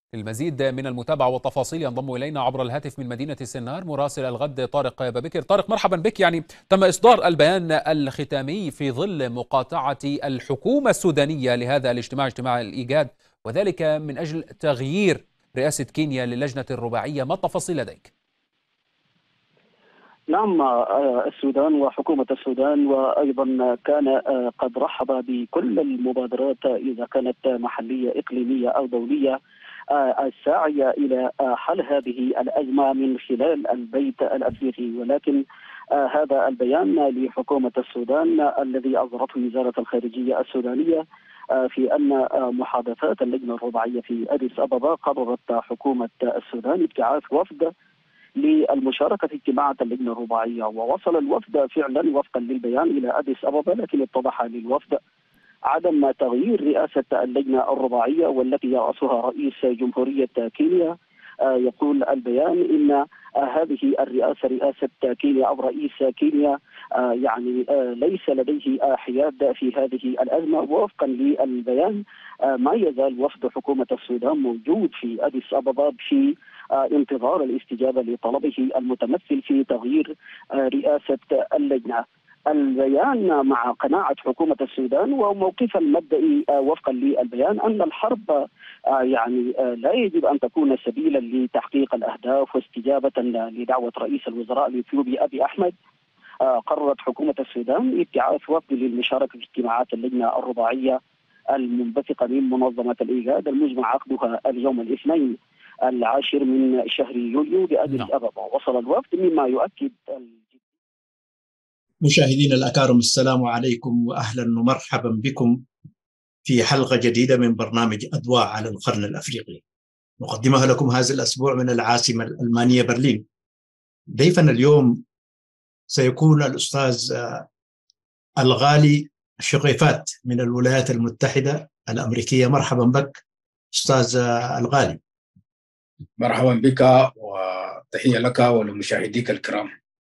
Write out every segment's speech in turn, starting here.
المزيد من المتابعة والتفاصيل ينضم إلينا عبر الهاتف من مدينة السنار مراسل الغد طارق بابكر. طارق، مرحبا بك. تم إصدار البيان الختامي في ظل مقاطعة الحكومة السودانية لهذا الاجتماع، اجتماع الإيجاد، وذلك من أجل تغيير رئاسة كينيا للجنة الرباعية. ما التفاصيل لديك؟ نعم، السودان وحكومة السودان وأيضا كان قد رحب بكل المبادرات إذا كانت محلية إقليمية أو دولية الساعية إلى حل هذه الأزمة من خلال البيت الأفريقي. ولكن هذا البيان لحكومة السودان الذي أصدرته وزارة الخارجية السودانية في أن محادثات اللجنة الرباعية في أديس أبابا قررت حكومة السودان ابتعاث وفد للمشاركة في اجتماعات اللجنة الرباعية، ووصل الوفد فعلا وفقا للبيان إلى أديس أبابا، لكن اتضح للوفد عدم تغيير رئاسة اللجنة الرباعية والتي يرأسها رئيس جمهورية كينيا. يقول البيان إن هذه الرئاسة رئاسة كينيا أو رئيس كينيا يعني ليس لديه حياد في هذه الأزمة. ووفقا للبيان ما يزال وفد حكومة السودان موجود في أديس أبابا في انتظار الاستجابة لطلبه المتمثل في تغيير رئاسة اللجنة. البيان مع قناعة حكومة السودان وموقفها المبدئي وفقا للبيان أن الحرب يعني لا يجب أن تكون سبيلا لتحقيق الأهداف. واستجابة لدعوة رئيس الوزراء الإثيوبي أبي أحمد، قررت حكومة السودان ابتعاث وفد للمشاركة في اجتماعات اللجنة الرباعية المنبثقة من منظمة الإيجاد المجمع عقدها اليوم الاثنين 10 من شهر يوليو بأديس أبابا. وصل الوفد مما يؤكد. مشاهدينا الأكارم، السلام عليكم وأهلا ومرحبا بكم في حلقة جديدة من برنامج أضواء على القرن الأفريقي، نقدمها لكم هذا الأسبوع من العاصمة الألمانية برلين. ضيفنا اليوم سيكون الأستاذ الغالي شقيفات من الولايات المتحدة الأمريكية. مرحبا بك أستاذ الغالي. مرحبا بك وتحية لك ولمشاهديك الكرام.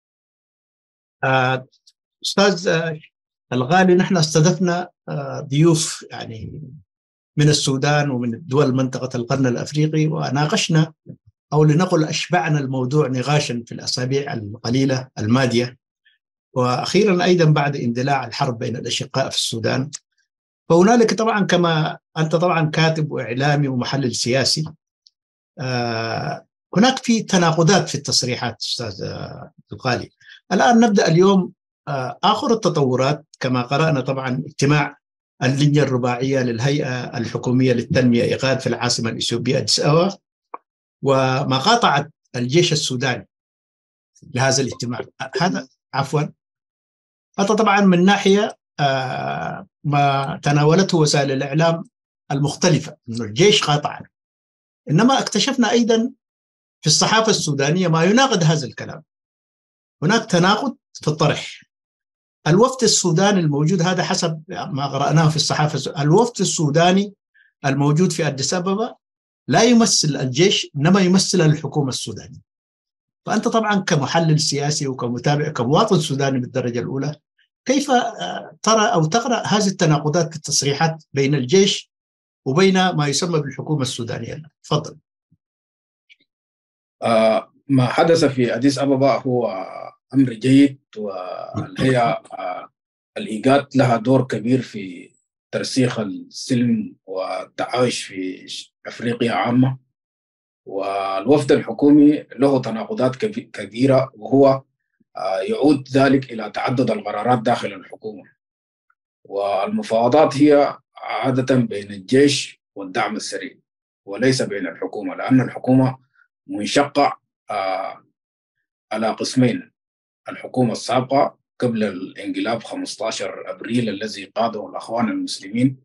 أستاذ الغالي، نحن استضفنا ضيوف يعني من السودان ومن دول منطقة القرن الأفريقي، وناقشنا أو لنقل أشبعنا الموضوع نقاشا في الأسابيع القليلة الماضية، وأخيرا أيضا بعد اندلاع الحرب بين الأشقاء في السودان. فهنالك طبعا، كما أنت طبعا كاتب وإعلامي ومحلل سياسي، هناك في تناقضات في التصريحات أستاذ الغالي. الآن نبدأ اليوم آخر التطورات. كما قرأنا طبعا اجتماع اللجنة الرباعية للهيئة الحكومية للتنمية إيغاد في العاصمة الإثيوبية أديس أبابا، ومقاطعة الجيش السوداني لهذا الاجتماع. هذا هذا طبعا من ناحية ما تناولته وسائل الإعلام المختلفة أنه الجيش قاطع، إنما اكتشفنا أيضا في الصحافة السودانية ما يناقض هذا الكلام. هناك تناقض في الطرح. الوفد السوداني الموجود، هذا حسب ما قرأناه في الصحافة، الوفد السوداني الموجود في أديس أبابا لا يمثل الجيش، إنما يمثل الحكومة السودانية. فأنت طبعا كمحلل سياسي وكمتابع كمواطن سوداني بالدرجة الأولى، كيف ترى أو تقرأ هذه التناقضات في التصريحات بين الجيش وبين ما يسمى بالحكومة السودانية؟ تفضل. ما حدث في أديس أبابا هو أمر جيد، والهيئة الإيجاد لها دور كبير في ترسيخ السلم والتعايش في أفريقيا عامة. والوفد الحكومي له تناقضات كبيرة، وهو يعود ذلك إلى تعدد القرارات داخل الحكومة. والمفاوضات هي عادة بين الجيش والدعم السريع وليس بين الحكومة، لأن الحكومة منشقة على قسمين: الحكومة السابقة قبل الانقلاب 15 أبريل الذي قاده الأخوان المسلمين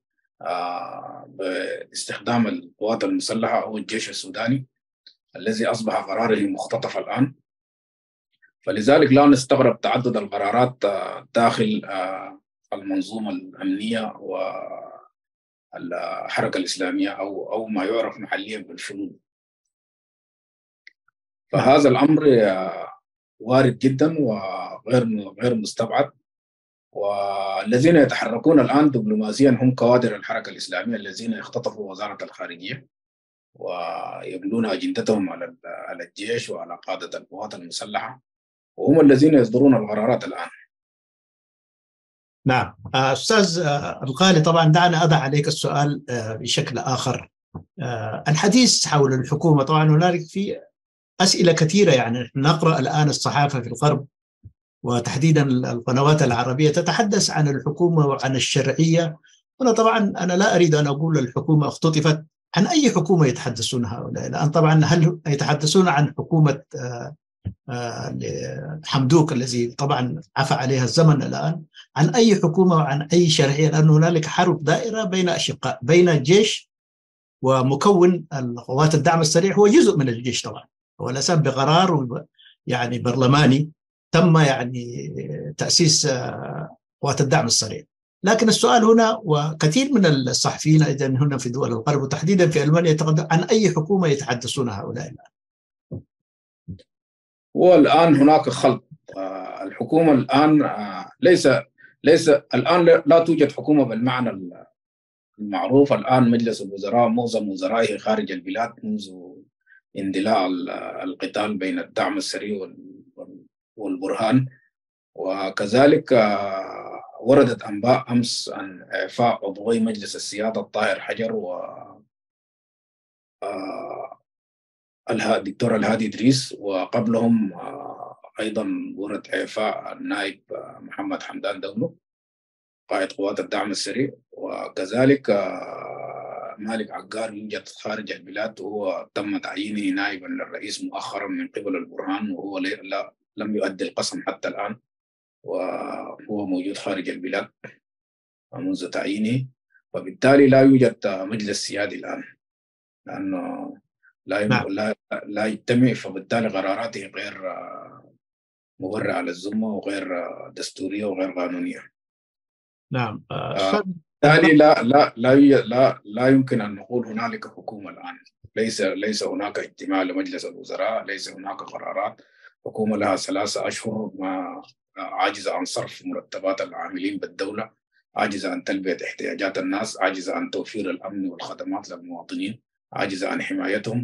باستخدام القوات المسلحة أو الجيش السوداني الذي أصبح قراره مختطف الآن. فلذلك لا نستغرب تعدد القرارات داخل المنظومة الأمنية والحركة الإسلامية أو ما يعرف محليا بالفنون. فهذا الأمر وارد جدا وغير مستبعد. والذين يتحركون الآن دبلوماسيا هم كوادر الحركة الإسلامية الذين اختطفوا وزارة الخارجية ويبنون أجندتهم على الجيش وعلى قادة القوات المسلحة، وهم الذين يصدرون القرارات الآن. نعم. أستاذ الغالي، طبعا دعنا أضع عليك السؤال بشكل آخر. الحديث حول الحكومة، طبعا هنالك في أسئلة كثيرة، يعني نقرأ الآن الصحافة في الغرب وتحديدا القنوات العربية تتحدث عن الحكومة وعن الشرعية. هنا طبعا أنا لا أريد أن أقول الحكومة اختطفت. عن أي حكومة يتحدثون هؤلاء الآن؟ طبعا هل يتحدثون عن حكومة حمدوك الذي طبعا عفى عليها الزمن الآن؟ عن أي حكومة وعن أي شرعية؟ لأن هنالك حرب دائرة بين أشقاء، بين الجيش ومكون القوات الدعم السريع، هو جزء من الجيش طبعا، هو الأساس بقرار يعني برلماني تم يعني تأسيس قوات الدعم السريع. لكن السؤال هنا، وكثير من الصحفيين أيضا هنا في دول الغرب وتحديدا في ألمانيا عن أي حكومة يتحدثون هؤلاء الآن؟ والآن هناك خلط. الحكومة الآن ليس الآن لا توجد حكومة بالمعنى المعروف. الآن مجلس الوزراء معظم وزرائه خارج البلاد منذ اندلاع القتال بين الدعم السريع والبرهان. وكذلك وردت أنباء أمس عن إعفاء عضوي مجلس السيادة الطاهر حجر و الدكتور الهادي إدريس، وقبلهم أيضا ورد إعفاء النائب محمد حمدان دولو قائد قوات الدعم السريع، وكذلك مالك عقار يوجد خارج البلاد وهو تم تعيينه نائبا للرئيس مؤخرا من قبل البرهان، وهو لم يؤدي القسم حتى الآن، وهو موجود خارج البلاد منذ تعيينه. وبالتالي لا يوجد مجلس سيادي الآن، لأنه لا يجتمع، فبالتالي قراراته غير مبررة للذمة وغير دستورية وغير قانونية. نعم. بالتالي لا يمكن أن نقول هنالك حكومة الآن. ليس هناك اجتماع لمجلس الوزراء، ليس هناك قرارات. حكومة لها 3 أشهر ما عاجزة عن صرف مرتبات العاملين بالدولة، عاجزة عن تلبية احتياجات الناس، عاجزة عن توفير الأمن والخدمات للمواطنين، عاجزة عن حمايتهم.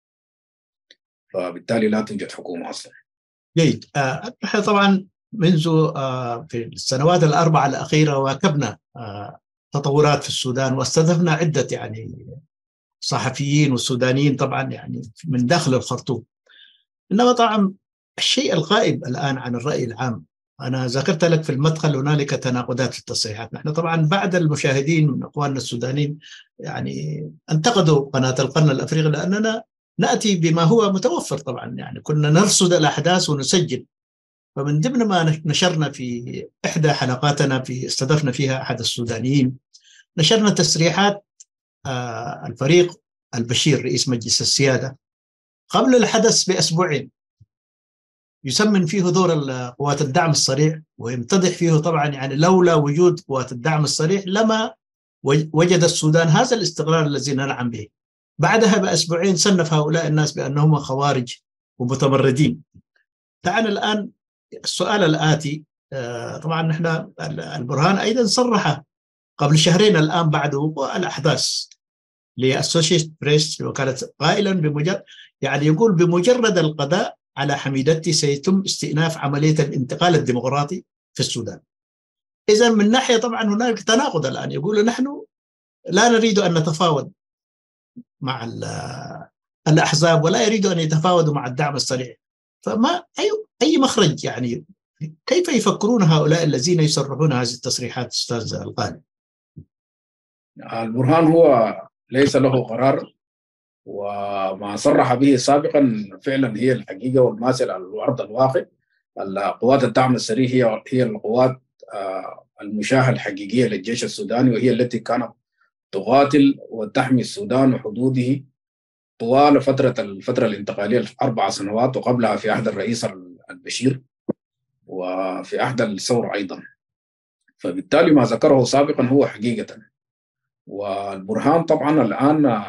فبالتالي لا توجد حكومة أصلا. جيد. نحن طبعا منذ في السنوات الأربعة الأخيرة واكبنا تطورات في السودان، واستضفنا عدة يعني صحفيين والسودانيين طبعا يعني من داخل الخرطوم. إنما طبعا الشيء الغائب الآن عن الرأي العام، أنا ذكرت لك في المدخل هنالك تناقضات في التصريحات. نحن طبعا بعد المشاهدين من أخواننا السودانيين يعني انتقدوا قناة القرن الأفريقي لأننا نأتي بما هو متوفر طبعا، يعني كنا نرصد الأحداث ونسجل. فمن ضمن ما نشرنا في إحدى حلقاتنا استضفنا فيها أحد السودانيين، نشرنا تصريحات الفريق البشير رئيس مجلس السيادة قبل الحدث بأسبوعين، يسمن فيه دور قوات الدعم السريع ويمتدح فيه طبعا يعني لولا وجود قوات الدعم السريع لما وجد السودان هذا الاستقرار الذي ننعم به. بعدها بأسبوعين صنف هؤلاء الناس بأنهم خوارج ومتمردين. دعنا الآن السؤال الآتي. طبعا نحن البرهان أيضا صرح قبل شهرين الآن بعد وقوع الأحداث لأسوشيت بريس وكالة قائلا يعني يقول بمجرد القضاء على حميدتي سيتم استئناف عملية الانتقال الديمقراطي في السودان. إذا من ناحية طبعا هناك تناقض الآن، يقول نحن لا نريد أن نتفاوض مع الأحزاب ولا يريد أن يتفاوضوا مع الدعم السريع. فما أي مخرج يعني؟ كيف يفكرون هؤلاء الذين يصرحون هذه التصريحات أستاذ الغالي؟ البرهان هو ليس له قرار، وما صرح به سابقا فعلا هي الحقيقة والماثل على أرض الواقع. القوات الدعم السريع هي القوات المشاهة الحقيقية للجيش السوداني، وهي التي كانت تقاتل وتحمي السودان وحدوده طوال الفترة الانتقالية 4 سنوات، وقبلها في عهد الرئيس البشير وفي عهد الثورة أيضا. فبالتالي ما ذكره سابقا هو حقيقة. والبرهان طبعا الآن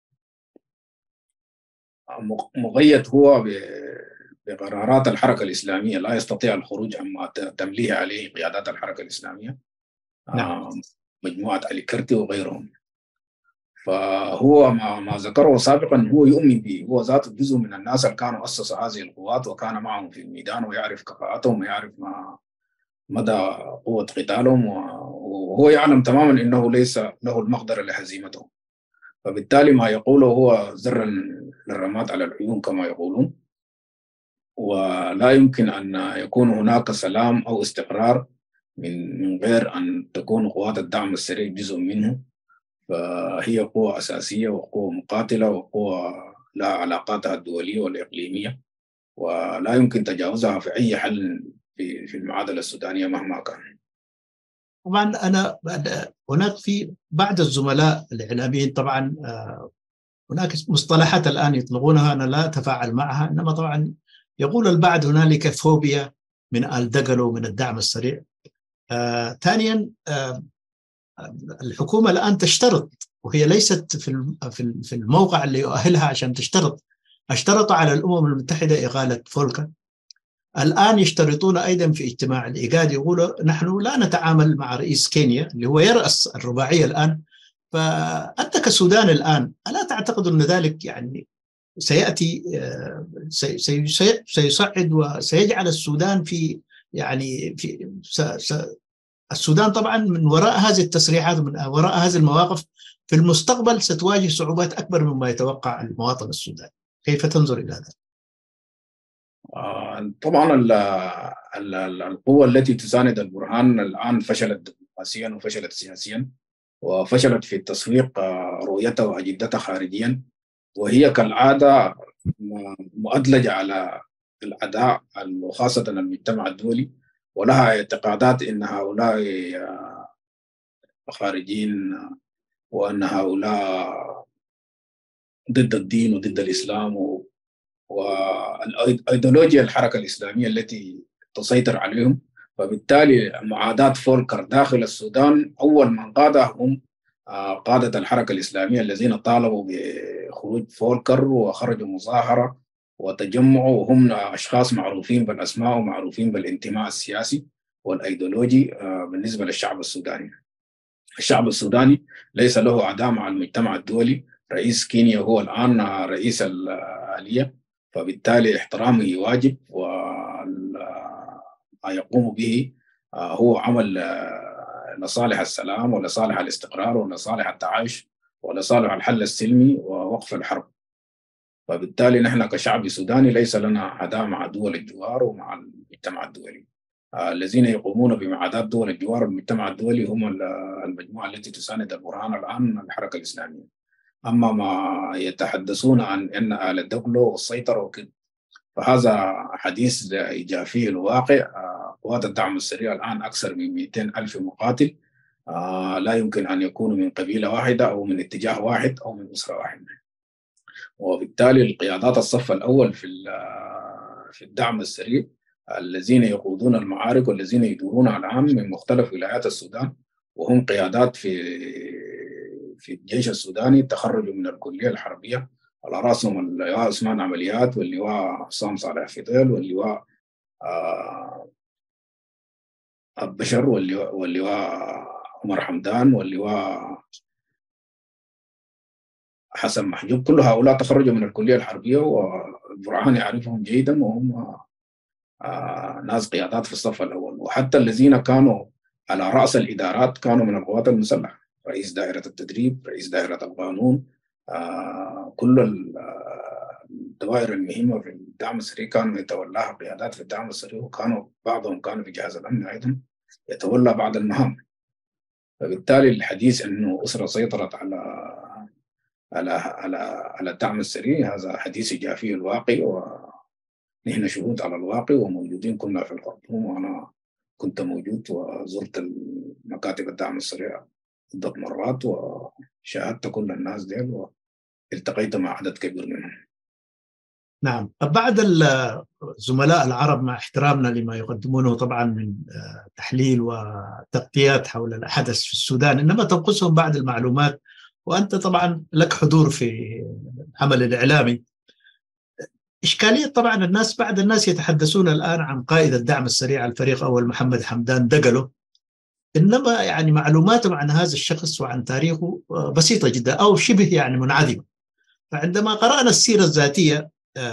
مقيد هو بقرارات الحركة الإسلامية، لا يستطيع الخروج عما تمليه عليه قيادات الحركة الإسلامية. نعم. مجموعة علي كرتي وغيرهم. فهو ما ذكره سابقا هو يؤمن به، هو ذاته جزء من الناس اللي كانوا أسسوا هذه القوات وكان معهم في الميدان ويعرف كفاءتهم ويعرف مدى قوة قتالهم، وهو يعلم تماما أنه ليس له المقدرة لهزيمتهم. فبالتالي ما يقوله هو زر للرماد على العيون كما يقولون، ولا يمكن أن يكون هناك سلام أو استقرار من غير أن تكون قوات الدعم السريع جزء منه. فهي قوة أساسية وقوة مقاتلة وقوة لها علاقاتها الدولية والإقليمية، ولا يمكن تجاوزها في أي حل في المعادلة السودانية مهما كان. طبعا أنا هناك في بعض الزملاء الإعلاميين طبعا هناك مصطلحات الآن يطلقونها أنا لا أتفاعل معها، إنما طبعا يقول البعض هنالك فوبيا من آل دقلو ومن الدعم السريع. ثانيا الحكومة الآن تشترط، وهي ليست في الموقع اللي يؤهلها عشان تشترط. اشترطوا على الأمم المتحدة إقالة فولكر، الآن يشترطون أيضا في اجتماع الإيجاد، يقولوا نحن لا نتعامل مع رئيس كينيا اللي هو يرأس الرباعية الآن. فأنت كسودان الآن ألا تعتقد أن ذلك يعني سيأتي سيصعد وسيجعل السودان في يعني السودان طبعا من وراء هذه التصريحات ومن وراء هذه المواقف في المستقبل ستواجه صعوبات أكبر مما يتوقع المواطن السوداني. كيف تنظر إلى هذا؟ طبعا القوة التي تساند البرهان الآن فشلت دبلوماسيا وفشلت سياسيا وفشلت في التسويق رؤيتها وأجندتها خارجيا، وهي كالعادة مؤدلجة على الأداء وخاصة المجتمع الدولي، ولها اعتقادات إن هؤلاء خارجين وأن هؤلاء ضد الدين وضد الإسلام والأيديولوجيا الحركة الإسلامية التي تسيطر عليهم. فبالتالي معاداة فولكر داخل السودان أول من قادها هم قادة الحركة الإسلامية الذين طالبوا بخروج فولكر وخرجوا مظاهرة وتجمعوا، وهم أشخاص معروفين بالأسماء ومعروفين بالانتماء السياسي والأيديولوجي بالنسبة للشعب السوداني. الشعب السوداني ليس له عداء مع المجتمع الدولي. رئيس كينيا هو الآن رئيس الآلية، فبالتالي احترامه واجب، وما يقوم به هو عمل لصالح السلام ولصالح الاستقرار ولصالح التعايش ولصالح الحل السلمي ووقف الحرب. فبالتالي نحن كشعب سوداني ليس لنا عداء مع دول الجوار ومع المجتمع الدولي. الذين يقومون بمعاداة دول الجوار والمجتمع الدولي هم المجموعة التي تساند البرهان الآن الحركة الإسلامية. أما ما يتحدثون عن أن آل دقلو والسيطرة وكده فهذا حديث لا يجافيه الواقع. قوات الدعم السريع الآن أكثر من 200,000 مقاتل، لا يمكن أن يكونوا من قبيلة واحدة أو من اتجاه واحد أو من أسرة واحدة. وبالتالي القيادات الصف الأول في الدعم السريع الذين يقودون المعارك والذين يدورون الآن من مختلف ولايات السودان، وهم قيادات في الجيش السوداني تخرجوا من الكلية الحربية، على رأسهم اللواء عثمان عمليات واللواء حسام صالح فضيل واللواء بشر واللواء عمر حمدان واللواء حسن محجوب. كل هؤلاء تخرجوا من الكلية الحربية والبرهان يعرفهم جيدا، وهم ناس قيادات في الصف الأول. وحتى الذين كانوا على رأس الإدارات كانوا من القوات المسلحة، رئيس دائرة التدريب، رئيس دائرة القانون، كل الدوائر المهمة في الدعم السريع كانوا يتولاها قيادات في الدعم السريع، وكانوا بعضهم كانوا في جهاز الأمن أيضا يتولى بعض المهام. فبالتالي الحديث أنه أسرة سيطرت على الدعم السريع هذا حديث يجافيه الواقع، ونحن شهود على الواقع وموجودين كنا في الخرطوم، وأنا كنت موجود وزرت مكاتب الدعم السريع عدة مرات وشاهدت كل الناس ديل والتقيت مع عدد كبير منهم. نعم، بعد الزملاء العرب مع احترامنا لما يقدمونه طبعا من تحليل وتغطيات حول الحدث في السودان، إنما تنقصهم بعض المعلومات، وأنت طبعا لك حضور في العمل الإعلامي. إشكالية طبعا بعض الناس يتحدثون الآن عن قائد الدعم السريع الفريق أول محمد حمدان دقلو، إنما يعني معلوماتهم عن هذا الشخص وعن تاريخه بسيطة جدا أو شبه يعني منعدمة. فعندما قرأنا السيرة الذاتية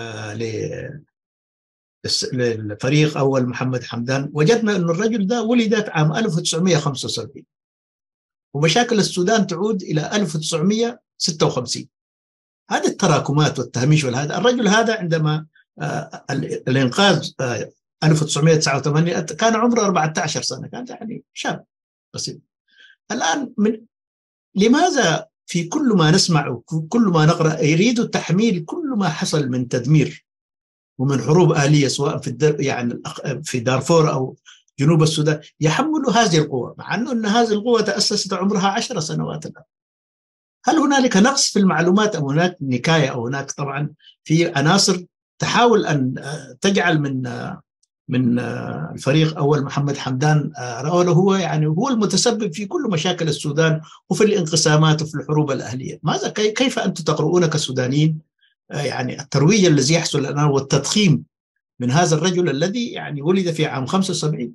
للفريق أول محمد حمدان وجدنا أن الرجل ده ولد عام 1975 ومشاكل السودان تعود إلى 1956. هذه التراكمات والتهميش والهذا الرجل هذا عندما الإنقاذ 1989 كان عمره 14 سنة، كان يعني شاب بسيط. الآن لماذا في كل ما نسمع وكل ما نقرأ يريدوا تحميل كل ما حصل من تدمير ومن حروب آلية سواء يعني في دارفور أو جنوب السودان، يحملوا هذه القوة مع أن هذه القوة تأسست عمرها 10 سنوات الآن؟ هل هنالك نقص في المعلومات أو هناك نكاية أو هناك طبعا في عناصر تحاول أن تجعل من الفريق أول محمد حمدان رأوله هو يعني هو المتسبب في كل مشاكل السودان وفي الانقسامات وفي الحروب الأهلية؟ ماذا كيف أنتم تقرؤون كسودانيين يعني الترويج الذي يحصل الآن والتضخيم من هذا الرجل الذي يعني ولد في عام 75؟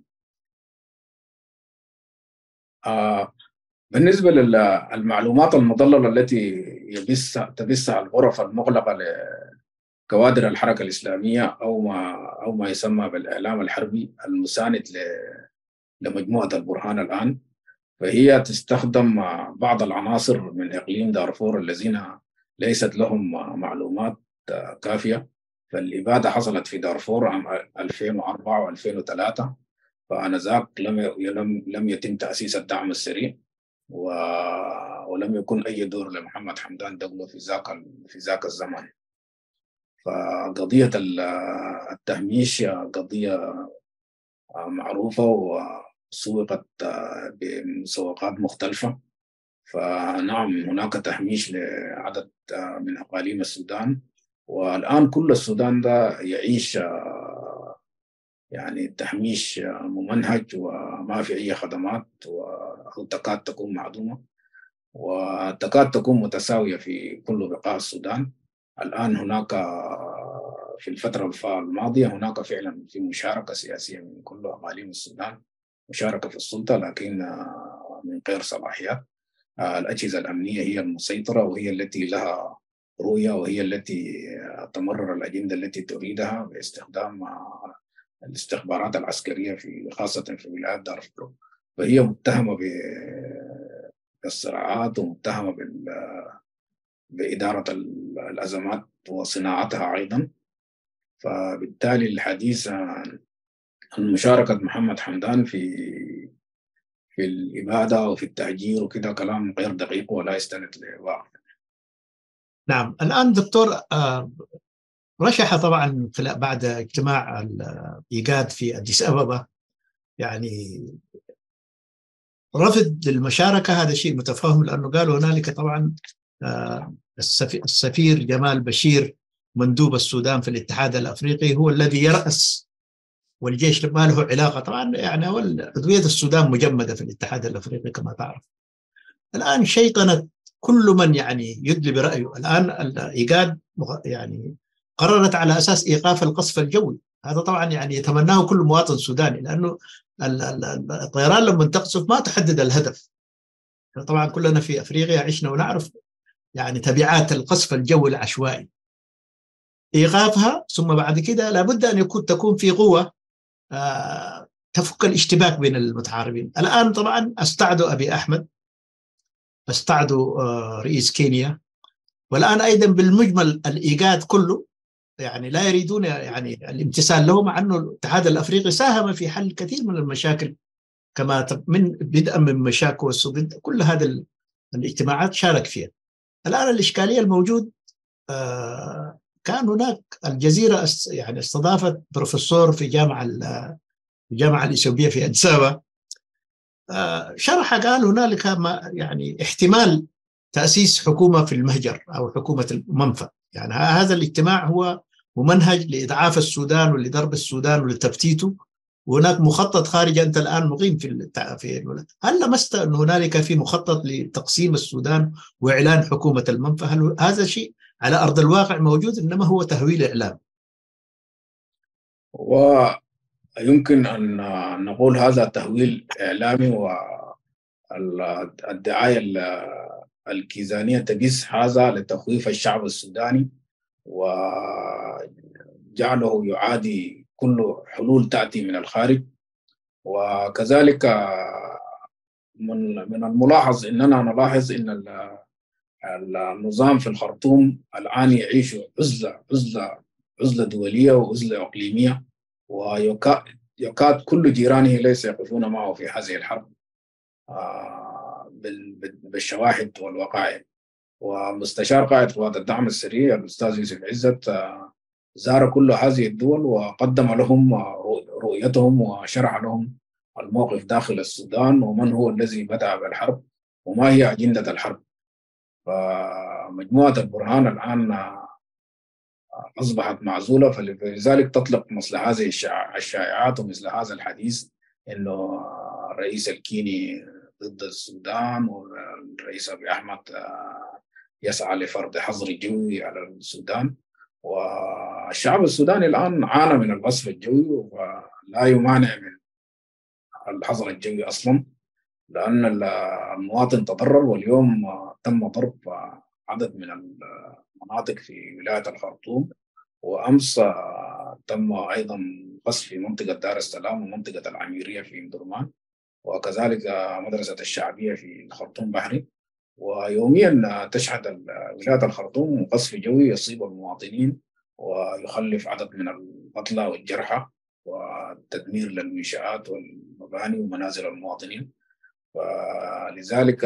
بالنسبة للمعلومات المضللة التي تبثها الغرف المغلقة لكوادر الحركة الإسلامية أو ما يسمى بالإعلام الحربي المساند لمجموعة البرهان الآن، فهي تستخدم بعض العناصر من إقليم دارفور الذين ليست لهم معلومات كافية. فالإبادة حصلت في دارفور عام 2004 و2003، فآنذاك لم يتم تأسيس الدعم السريع ولم يكن أي دور لمحمد حمدان دقلو في ذاك الزمن. فقضية التهميش قضية معروفة وسوقت بمسوقات مختلفة. فنعم هناك تهميش لعدد من أقاليم السودان، والآن كل السودان ده يعيش يعني التحميش ممنهج وما في أي خدمات وتكاد تكون معدومة وتكاد تكون متساوية في كل بقاع السودان. الآن هناك في الفترة الماضية هناك فعلا في مشاركة سياسية من كل أقاليم السودان، مشاركة في السلطة لكن من غير صلاحيات. الأجهزة الأمنية هي المسيطرة وهي التي لها رؤية وهي التي تمرر الأجندة التي تريدها باستخدام الاستخبارات العسكرية خاصة في ولايات دارفور. فهي متهمة بالصراعات ومتهمة بإدارة الأزمات وصناعتها أيضا. فبالتالي الحديث عن مشاركة محمد حمدان في الإبادة وفي التهجير وكده كلام غير دقيق ولا يستند لواقع. نعم. الآن دكتور رشح طبعا بعد اجتماع الإيجاد في أديس أبابا يعني رفض للمشاركة. هذا شيء متفاهم لأنه قالوا هنالك طبعا السفير جمال بشير مندوب السودان في الاتحاد الأفريقي هو الذي يرأس، والجيش ما له علاقة طبعا يعني عضوية السودان مجمدة في الاتحاد الأفريقي كما تعرف. الآن شيطنت كل من يعني يدلي برأيه. الآن الإيجاد يعني قررت على أساس إيقاف القصف الجوي. هذا طبعا يعني يتمناه كل مواطن سوداني، لأنه الطيران لما تقصف ما تحدد الهدف. طبعا كلنا في أفريقيا عشنا ونعرف يعني تبعات القصف الجوي العشوائي. إيقافها ثم بعد كده لابد أن تكون في قوة تفك الاشتباك بين المتعارضين. الآن طبعا استعدوا أبي أحمد، استعدوا رئيس كينيا، والآن أيضا بالمجمل الإيجاد كله يعني لا يريدون يعني الامتثال له، مع أنه الاتحاد الأفريقي ساهم في حل كثير من المشاكل كما من بدءا من مشاكل والسودان، كل هذه الاجتماعات شارك فيها. الآن الإشكالية الموجود كان هناك الجزيرة يعني استضافت بروفيسور في الجامعة الإثيوبية في أديس أبابا، شرح قال هنالك يعني احتمال تأسيس حكومة في المهجر أو حكومة المنفى. يعني هذا الاجتماع هو ممنهج لإضعاف السودان ولضرب السودان ولتفتيته، وهناك مخطط خارجي. أنت الآن مقيم في هل لمست أن هنالك في مخطط لتقسيم السودان وإعلان حكومة المنفى؟ هل هذا شيء على أرض الواقع موجود إنما هو تهويل إعلام؟ يمكن أن نقول هذا تهويل إعلامي، والدعاية الكيزانية تبث هذا لتخويف الشعب السوداني وجعله يعادي كل حلول تأتي من الخارج. وكذلك من الملاحظ أننا نلاحظ أن النظام في الخرطوم الآن يعيش عزلة دولية وعزلة إقليمية، ويكاد كل جيرانه ليس يقفون معه في هذه الحرب بالشواهد والوقائع. ومستشار قائد قوات الدعم السري الأستاذ يوسف عزت زار كل هذه الدول وقدم لهم رؤيتهم وشرح لهم الموقف داخل السودان ومن هو الذي بدأ بالحرب وما هي أجندة الحرب. فمجموعة البرهان الآن أصبحت معزولة، فلذلك تطلق مثل هذه الشائعات ومثل هذا الحديث إنه الرئيس الكيني ضد السودان والرئيس أبي أحمد يسعى لفرض حظر جوي على السودان. والشعب السوداني الآن عانى من القصف الجوي ولا يمانع من الحظر الجوي أصلا، لأن المواطن تضرر. واليوم تم ضرب عدد من المناطق في ولاية الخرطوم، وأمس تم أيضا قصف في منطقة دار السلام ومنطقة العميرية في مدرمان، وكذلك مدرسة الشعبية في الخرطوم بحري. ويوميا تشهد ولاية الخرطوم قصف جوي يصيب المواطنين ويخلف عدد من القتلى والجرحى والتدمير للمنشآت والمباني ومنازل المواطنين. فلذلك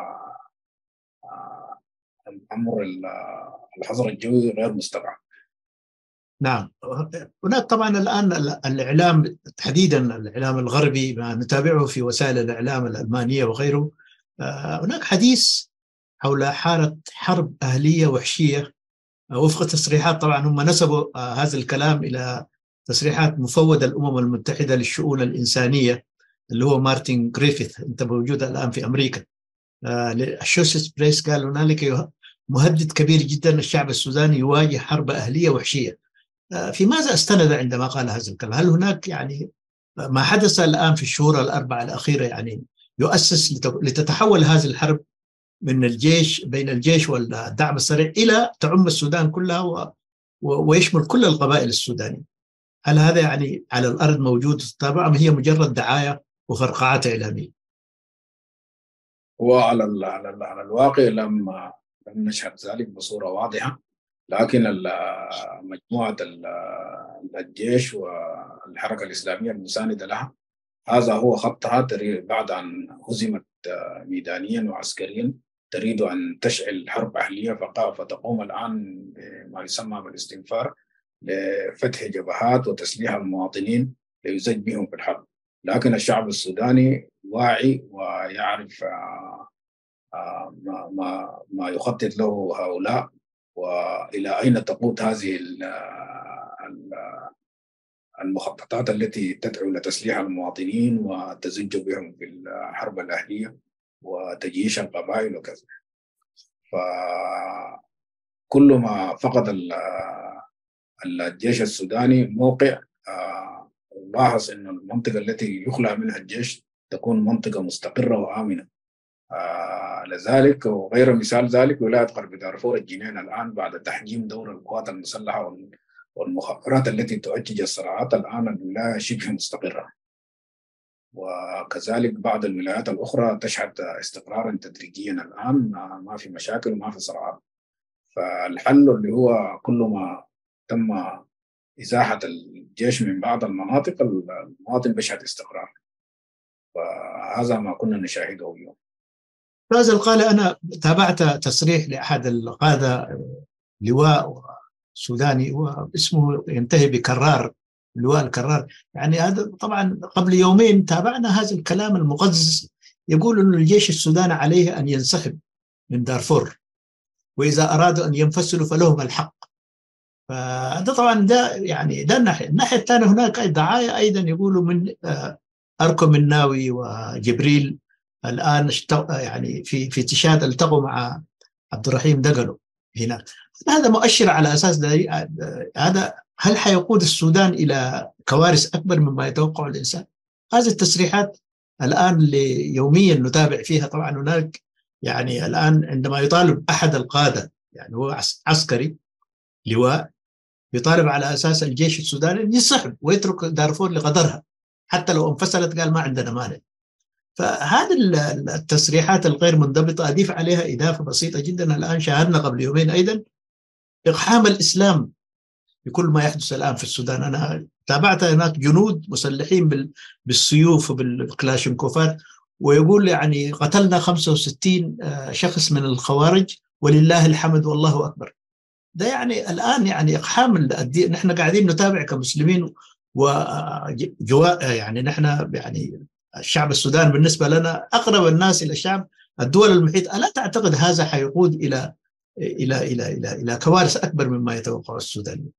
أمر الحظر الجوي غير مستبعد. نعم، هناك طبعا الآن الإعلام تحديدا الإعلام الغربي ما نتابعه في وسائل الإعلام الألمانية وغيره، هناك حديث حول حالة حرب أهلية وحشية وفق تصريحات. طبعا هم نسبوا هذا الكلام إلى تصريحات مفوض الأمم المتحدة للشؤون الإنسانية اللي هو مارتن غريفيث، أنت موجود الآن في أمريكا. الأسوشيتد بريس قال هنالك مهدد كبير جدا الشعب السوداني يواجه حرب أهلية وحشية. في ماذا استند عندما قال هذا الكلام؟ هل هناك يعني ما حدث الآن في الشهور الأربعة الأخيرة يعني يؤسس لتتحول هذه الحرب من الجيش بين الجيش والدعم السريع إلى تعم السودان كلها ويشمل كل القبائل السودانية؟ هل هذا يعني على الأرض موجود تتابع أم هي مجرد دعاية وفرقعات إعلامية؟ وعلى الواقع لم نشهد ذلك بصورة واضحة، لكن مجموعة الجيش والحركة الإسلامية المساندة لها هذا هو خطها بعد أن هزمت ميدانيا وعسكريا، تريد أن تشعل حرب أهلية فتقوم الآن بما يسمى بالاستنفار لفتح جبهات وتسليح المواطنين ليزج بهم في الحرب. لكن الشعب السوداني واعي ويعرف ما يخطط له هؤلاء وإلى أين تقود هذه المخططات التي تدعو لتسليح المواطنين وتزج بهم في الحرب الأهلية وتجيش القبائل وكذا. فكل ما فقد الجيش السوداني موقع، لاحظ أن المنطقة التي يخلع منها الجيش تكون منطقة مستقرة وآمنة. لذلك وغير مثال ذلك ولاية غرب دارفور الجنين الآن بعد تحجيم دور القوات المسلحة والمخابرات التي تؤجج الصراعات، الآن الولاية شبه مستقرة. وكذلك بعض الولايات الأخرى تشهد استقرارا تدريجيا الآن، ما في مشاكل وما في صراعات. فالحل اللي هو كل ما تم إزاحة الجيش من بعض المناطق المواطن بيشهد استقرار، فهذا ما كنا نشاهده اليوم. أستاذ القالي، أنا تابعت تصريح لأحد القادة لواء سوداني واسمه ينتهي بكرار، لواء الكرار. يعني هذا طبعا قبل يومين تابعنا هذا الكلام المقزز، يقول أن الجيش السوداني عليه أن ينسحب من دارفور، وإذا أرادوا أن ينفصلوا فلهم الحق. فهذا طبعا ده يعني ده الناحية الثانية هناك دعاية أيضا يقولوا من أركم الناوي وجبريل الآن يعني في تشاد التقوا مع عبد الرحيم دقلو هنا. هذا مؤشر على أساس هذا هل حيقود السودان إلى كوارث أكبر مما يتوقع الإنسان؟ هذه التصريحات الآن يوميا نتابع فيها. طبعا هناك يعني الآن عندما يطالب أحد القادة، يعني هو عسكري لواء، يطالب على أساس الجيش السوداني يسحب ويترك دارفور لقدرها، حتى لو انفصلت قال ما عندنا مانع. فهذه التصريحات الغير منضبطة أضيف عليها إضافة بسيطة جدا. الآن شاهدنا قبل يومين أيضا إقحام الإسلام بكل ما يحدث الآن في السودان. أنا تابعت هناك جنود مسلحين بالسيوف وبالكلاشنكوفات، ويقول يعني قتلنا 65 شخص من الخوارج ولله الحمد والله أكبر. ده يعني الآن يعني إقحام الدين. نحن قاعدين نتابع كمسلمين يعني نحن يعني الشعب السوداني بالنسبة لنا أقرب الناس إلى الشعب الدول المحيط. ألا تعتقد هذا حيقود إلى كوارث أكبر مما يتوقع السوداني؟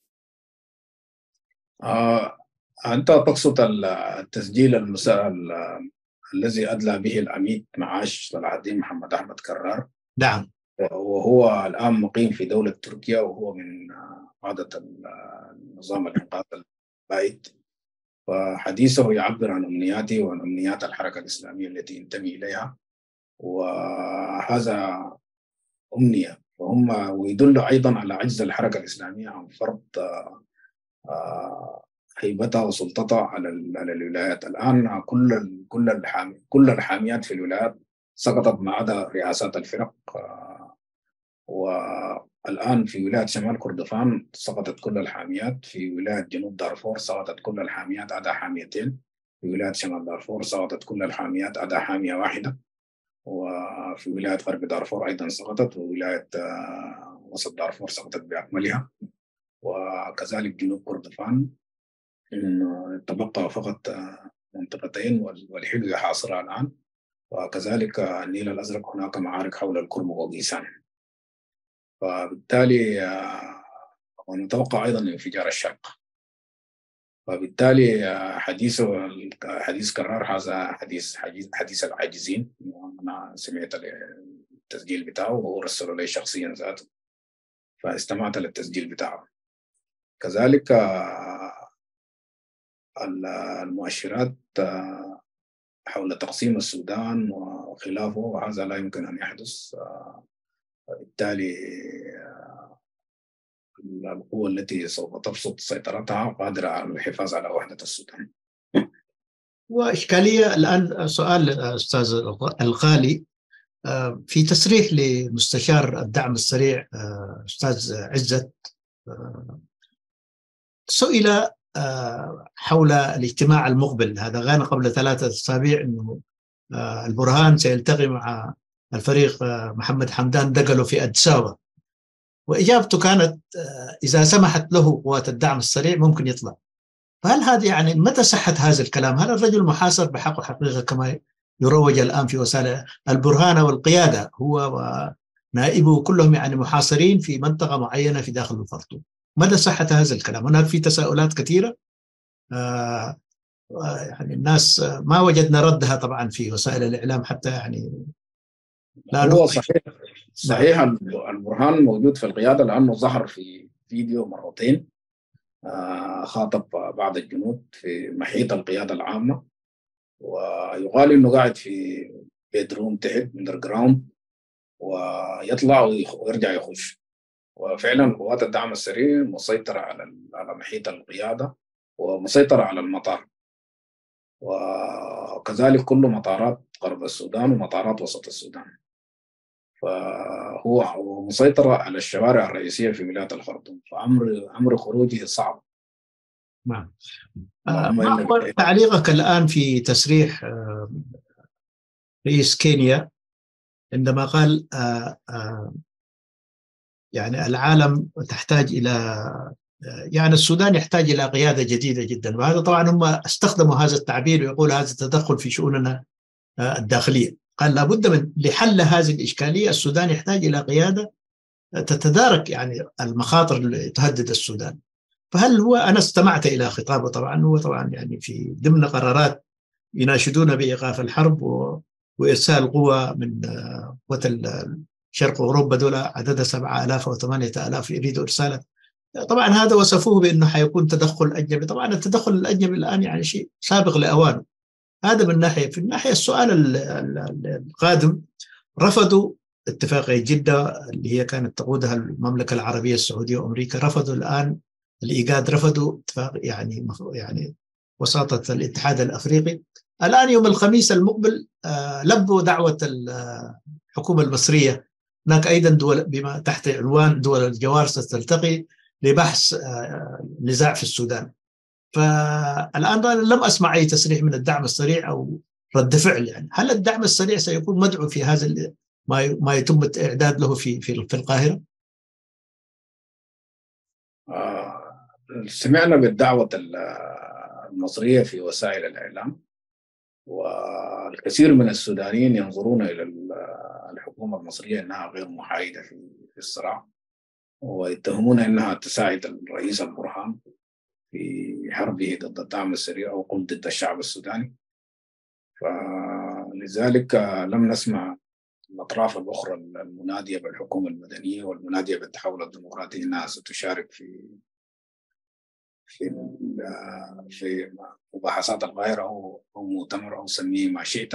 أنت تقصد التسجيل الذي أدلى به العميد معاش صلاح الدين محمد أحمد كرار. نعم. وهو الآن مقيم في دولة تركيا، وهو من قادة النظام الإنقاذ البائد. فحديثه يعبر عن أمنياته وعن أمنيات الحركة الإسلامية التي ينتمي إليها، وهذا أمنية. ويدل أيضا على عجز الحركة الإسلامية عن فرض هيبتها وسلطتها على الولايات. الآن كل الحاميات في الولايات سقطت ما عدا رئاسات الفرق. والآن في ولاية شمال كردفان سقطت كل الحاميات، في ولاية جنوب دارفور سقطت كل الحاميات عدا حاميتين، في ولاية شمال دارفور سقطت كل الحاميات عدا حامية واحدة، وفي ولاية غرب دارفور أيضا سقطت، وولاية وسط دارفور سقطت بأكملها، وكذلك جنوب كردفان تبقى فقط منطقتين والحلو يحاصرها الآن، وكذلك النيل الأزرق هناك معارك حول الكرمك وقيسان. فبالتالي ونتوقع أيضا انفجار الشرق. فبالتالي حديث كرار هذا حديث العاجزين. أنا سمعت التسجيل بتاعه وهو رسله لي شخصيا ذاته، فاستمعت للتسجيل بتاعه. كذلك المؤشرات حول تقسيم السودان وخلافه، وهذا لا يمكن أن يحدث. بالتالي القوة التي سوف تبسط سيطرتها قادرة على الحفاظ على وحدة السودان. وإشكالية الآن. سؤال أستاذ الغالي، في تصريح لمستشار الدعم السريع أستاذ عزت، سئل حول الاجتماع المقبل. هذا كان قبل 3 أسابيع أنه البرهان سيلتقي مع الفريق محمد حمدان دقلو في أديس أبابا، وإجابته كانت إذا سمحت له قوات الدعم السريع ممكن يطلع. فهل هذا يعني متى صحة هذا الكلام؟ هل الرجل محاصر بحق حقيقة كما يروج الآن في وسائل البرهان والقيادة، هو ونائبه كلهم يعني محاصرين في منطقة معينة في داخل الخرطوم؟ مدى صحة هذا الكلام؟ هناك في تساؤلات كثيرة يعني الناس ما وجدنا ردها طبعا في وسائل الإعلام حتى يعني لا هو صحيح البرهان موجود في القيادة، لأنه ظهر في فيديو مرتين خاطب بعض الجنود في محيط القيادة العامة، ويقال إنه قاعد في بيدروم تحت اندرجراوند ويطلع ويرجع يخش. وفعلا قوات الدعم السريع مسيطرة على محيط القيادة ومسيطرة على المطار، وكذلك كل مطارات غرب السودان ومطارات وسط السودان. فهو مسيطرة على الشوارع الرئيسية في ولاية الخرطوم، فأمر خروجه صعب. نعم. ما هو تعليقك الآن في تصريح رئيس كينيا عندما قال يعني العالم تحتاج إلى يعني السودان يحتاج إلى قيادة جديدة جدا، وهذا طبعا هم استخدموا هذا التعبير ويقول هذا تدخل في شؤوننا الداخلية. قال لابد من لحل هذه الإشكالية السودان يحتاج إلى قيادة تتدارك يعني المخاطر اللي تهدد السودان. فهل هو أنا استمعت إلى خطابه، طبعا هو طبعا يعني في ضمن قرارات يناشدون بإيقاف الحرب وإرسال قوة من قوة شرق أوروبا، دولة عددها 7,000 أو 8,000 يريدوا إرسالها. طبعا هذا وصفوه بأنه حيكون تدخل أجنبي. طبعا التدخل الأجنبي الآن يعني شيء سابق لأوانه. هذا من ناحية. في الناحية السؤال القادم، رفضوا اتفاقية جدة اللي هي كانت تقودها المملكة العربية السعودية وأمريكا. رفضوا الآن الإيجاد، رفضوا اتفاق يعني وساطة الاتحاد الأفريقي. الآن يوم الخميس المقبل لبوا دعوة الحكومة المصرية. هناك أيضا دول بما تحت عنوان دول الجوار ستلتقي لبحث نزاع في السودان. فالآن لم أسمع أي تصريح من الدعم السريع أو رد فعل. يعني هل الدعم السريع سيكون مدعو في هذا ما يتم الإعداد له في القاهرة؟ سمعنا بالدعوة المصرية في وسائل الإعلام، والكثير من السودانيين ينظرون إلى الحكومة المصرية أنها غير محايدة في الصراع، ويتهمون أنها تساعد الرئيس البرهان في حربه ضد الدعم السريع أو قل ضد الشعب السوداني. فلذلك لم نسمع الأطراف الأخرى المنادية بالحكومة المدنية والمنادية بالتحول الديمقراطي أنها ستشارك في مباحثات القاهرة أو مؤتمر أو سميه ما شئت.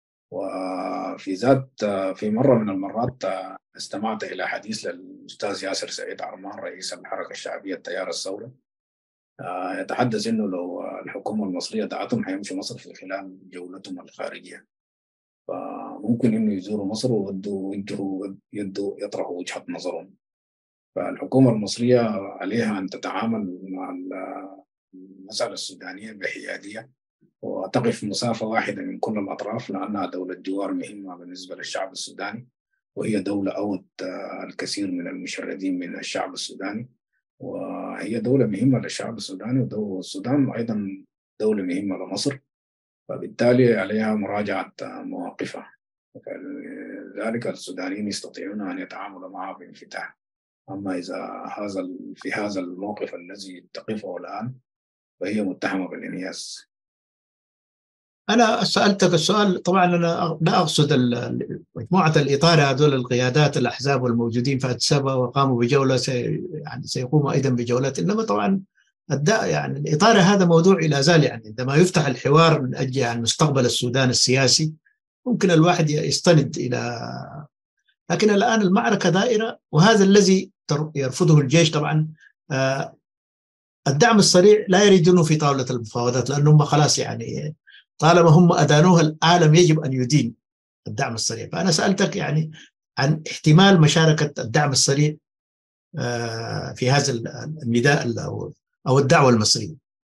في مرة من المرات استمعت إلى حديث للأستاذ ياسر سعيد عرمان رئيس الحركة الشعبية التيار الثوري يتحدث إنه لو الحكومة المصرية دعتهم حيمشوا مصر في خلال جولتهم الخارجية، فممكن إنه يزوروا مصر يطرحوا وجهة نظرهم. فالحكومة المصرية عليها أن تتعامل مع المسألة السودانية بحيادية وتقف مسافة واحدة من كل الأطراف، لأنها دولة جوار مهمة بالنسبة للشعب السوداني، وهي دولة أود الكثير من المشردين من الشعب السوداني، وهي دولة مهمة للشعب السوداني، والسودان أيضا دولة مهمة لمصر، فبالتالي عليها مراجعة مواقفها. لذلك السودانيين يستطيعون أن يتعاملوا معها بانفتاح. أما إذا في هذا الموقف الذي تقفه الآن فهي متهمة بالانياس. أنا سألتك السؤال، طبعا أنا لا أقصد مجموعة الإطار هذول القيادات الأحزاب والموجودين في أديس أبابا وقاموا بجولة يعني سيقوموا أيضا بجولات، إنما طبعا يعني الإطار هذا موضوع لا زال. يعني عندما يفتح الحوار من أجل يعني مستقبل السودان السياسي ممكن الواحد يستند إلى، لكن الآن المعركة دائرة، وهذا الذي يرفضه الجيش. طبعا الدعم السريع لا يريدونه في طاولة المفاوضات، لأنهم خلاص يعني طالما هم أدانوها العالم يجب أن يدين الدعم السريع. فأنا سألتك يعني عن احتمال مشاركة الدعم السريع في هذا النداء أو الدعوة المصرية.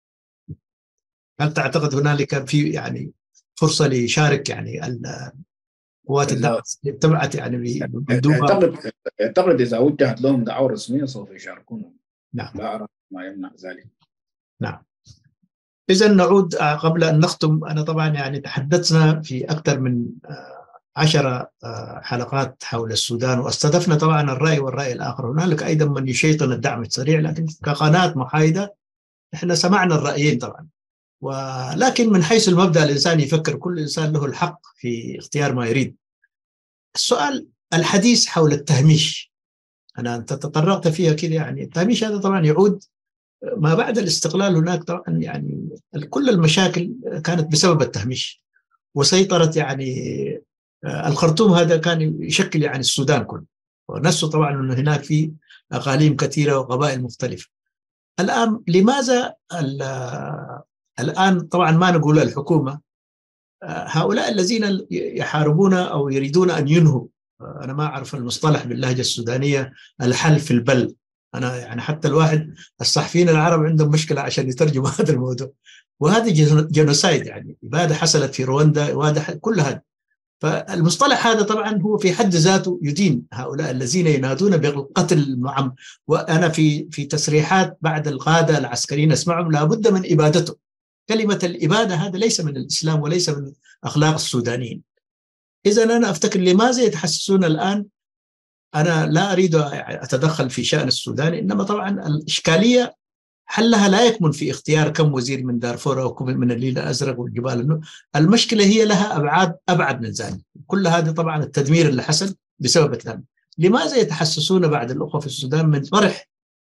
هل تعتقد هنالك في يعني فرصة ليشارك يعني قوات الدعم تبعت يعني أعتقد إذا وجهت لهم دعوة رسمية سوف يشاركون. نعم. لا أرى ما يمنع ذلك. نعم. إذا نعود قبل أن نختم. أنا طبعا يعني تحدثنا في أكثر من 10 حلقات حول السودان، واستضفنا طبعا الرأي والرأي الآخر. هنالك أيضا من يشيطن الدعم السريع، لكن كقناة محايدة إحنا سمعنا الرأيين طبعا. ولكن من حيث المبدأ الإنسان يفكر، كل إنسان له الحق في اختيار ما يريد. السؤال الحديث حول التهميش، أنت تطرقت فيها كده. يعني التهميش هذا طبعا يعود ما بعد الاستقلال. هناك طبعا يعني كل المشاكل كانت بسبب التهميش وسيطرة يعني الخرطوم. هذا كان يشكل يعني السودان كله، ونسوا طبعا أنه هناك في أقاليم كثيرة وقبائل مختلفة. الآن لماذا الآن طبعا ما نقول الحكومة، هؤلاء الذين يحاربون أو يريدون أن ينهوا، أنا ما أعرف المصطلح باللهجة السودانية، الحل في البل. أنا يعني حتى الواحد الصحفيين العرب عندهم مشكلة عشان يترجموا هذا الموضوع. وهذا جينوسايد، يعني إبادة حصلت في رواندا، كل هذا. فالمصطلح هذا طبعا هو في حد ذاته يدين هؤلاء الذين ينادون بالقتل معهم. وأنا في تصريحات بعد القادة العسكريين أسمعهم لابد من إبادته. كلمة الإبادة هذا ليس من الإسلام وليس من أخلاق السودانيين. إذا أنا أفتكر لماذا يتحسسون الآن. أنا لا أريد أتدخل في شأن السودان، إنما طبعا الإشكالية حلها لا يكمن في اختيار كم وزير من دارفور أو كم من النيل الأزرق والجبال. المشكلة هي لها أبعد من ذلك. كل هذا طبعا التدمير اللي حصل بسبب التهم. لماذا يتحسسون بعد الأخوة في السودان من طرح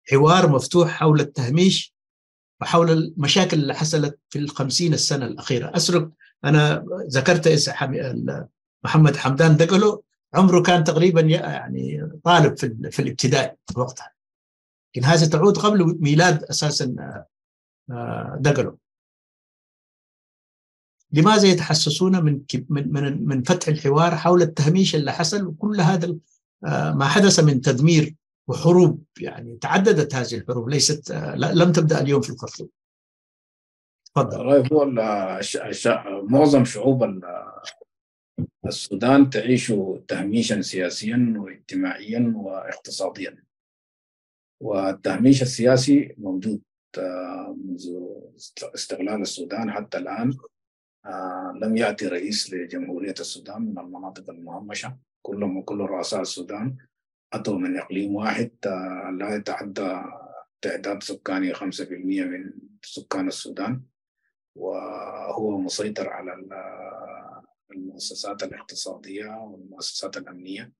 حوار مفتوح حول التهميش وحول المشاكل اللي حصلت في 50 السنة الأخيرة. أسرق أنا ذكرت محمد حمدان دقلو، عمره كان تقريبا يعني طالب في الابتدائي وقتها، لكن هذه تعود قبل ميلاد أساسا دقلو. لماذا يتحسسون من فتح الحوار حول التهميش اللي حصل وكل هذا ما حدث من تدمير وحروب؟ يعني تعددت هذه الحروب، ليست لم تبدأ اليوم في الخرطوم. تفضل. هو معظم شعوب السودان تعيش تهميشا سياسيا واجتماعيا واقتصاديا، والتهميش السياسي موجود منذ استقلال السودان حتى الآن. لم يأتي رئيس لجمهورية السودان من المناطق المهمشة، كل رؤساء السودان أتوا من إقليم واحد لا يتعدى تعداد سكاني 5% من سكان السودان، وهو مسيطر على المؤسسات الاقتصادية والمؤسسات الأمنية.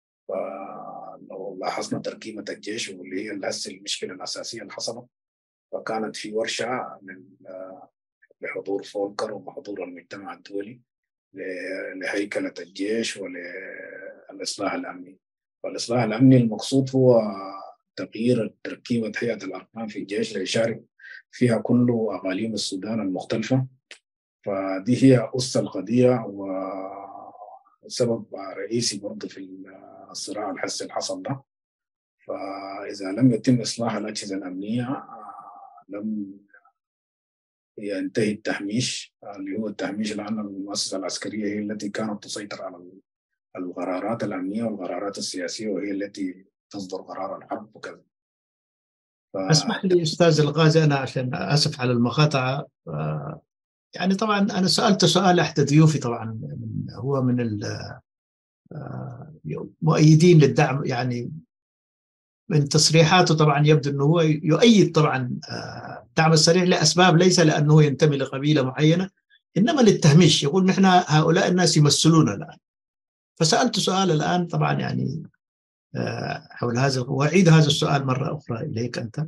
فلو لاحظنا تركيبة الجيش واللي هي المشكلة الأساسية اللي حصلت، فكانت في ورشة بحضور فولكر وبحضور المجتمع الدولي لهيكلة الجيش وللإصلاح الأمني. والإصلاح الأمني المقصود هو تغيير تركيبة هيئة الأركان في الجيش ليشارك فيها كل أقاليم السودان المختلفة. فدي هي أس القضية وسبب رئيسي برضه في الصراع الحسي اللي حصل ده. فإذا لم يتم إصلاح الأجهزة الأمنية لم ينتهي التهميش، اللي هو التهميش لأن المؤسسة العسكرية هي التي كانت تسيطر على القرارات الأمنية والقرارات السياسية، وهي التي تصدر قرار الحرب وكذا. اسمح لي أستاذ الغازي، أنا عشان أسف على المقاطعة، يعني طبعا أنا سألت سؤال أحد ضيوفي، طبعا هو من المؤيدين للدعم، يعني من تصريحاته طبعا يبدو أنه هو يؤيد طبعا الدعم السريع لأسباب، ليس لأنه ينتمي لقبيلة معينة، إنما للتهميش. يقول نحن هؤلاء الناس يمثلون الآن. فسألت سؤال الآن طبعا يعني حول هذا، وأعيد هذا السؤال مرة أخرى إليك أنت.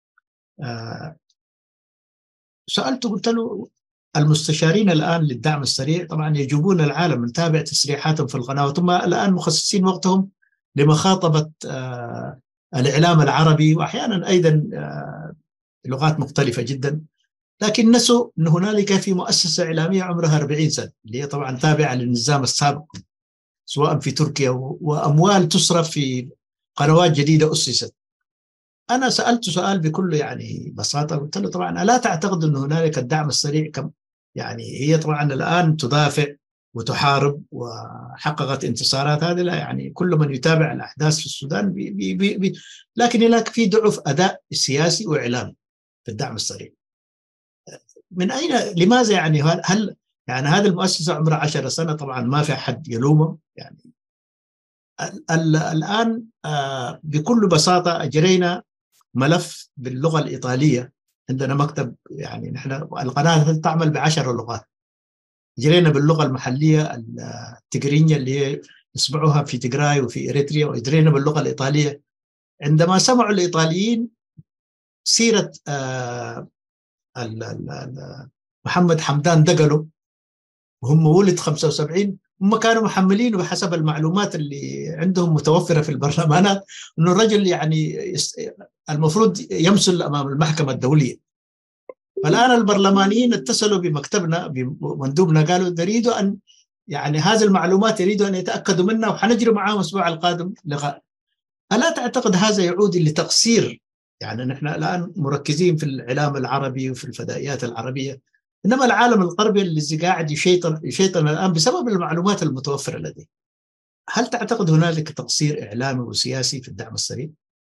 سألته قلت له المستشارين الآن للدعم السريع طبعا يجوبون العالم، نتابع تسريحاتهم في القنوات، ثم الآن مخصصين وقتهم لمخاطبة الإعلام العربي، وأحيانا أيضا لغات مختلفة جدا، لكن نسوا أن هنالك في مؤسسة إعلامية عمرها 40 سنة اللي هي طبعا تابعة للنظام السابق سواء في تركيا، وأموال تصرف في قنوات جديدة أسست. أنا سألت سؤال بكل يعني بساطة، قلت له طبعا ألا تعتقد أن هنالك الدعم السريع يعني هي طبعا الآن تدافع وتحارب وحققت انتصارات، هذه لا يعني كل من يتابع الأحداث في السودان لكن هناك في ضعف أداء سياسي وإعلامي في الدعم السريع. من أين لماذا يعني هل يعني هذه المؤسسة عمرها 10 سنة، طبعا ما في أحد يلومه يعني. الآن بكل بساطة أجرينا ملف باللغة الإيطالية، عندنا مكتب يعني نحن القناة تعمل ب10 لغات، جرينا باللغة المحلية التجرينية اللي هي يسمعوها في تجراي وفي إريتريا، وجرينا باللغة الإيطالية. عندما سمعوا الإيطاليين سيرة محمد حمدان دقلو وهم ولد 75، هم كانوا محملين بحسب المعلومات اللي عندهم متوفرة في البرلمانات أنه الرجل يعني المفروض يمثل أمام المحكمة الدولية. فالآن البرلمانيين اتصلوا بمكتبنا بمندوبنا، قالوا يريدوا أن يعني هذه المعلومات يريدوا أن يتأكدوا منها، وحنجري معاهم الأسبوع القادم لقاء. ألا تعتقد هذا يعود لتقصير؟ يعني نحن الآن مركزين في الإعلام العربي وفي الفضائيات العربية، إنما العالم الغربي اللي قاعد يشيطن الآن بسبب المعلومات المتوفرة لديه. هل تعتقد هنالك تقصير إعلامي وسياسي في الدعم السريع؟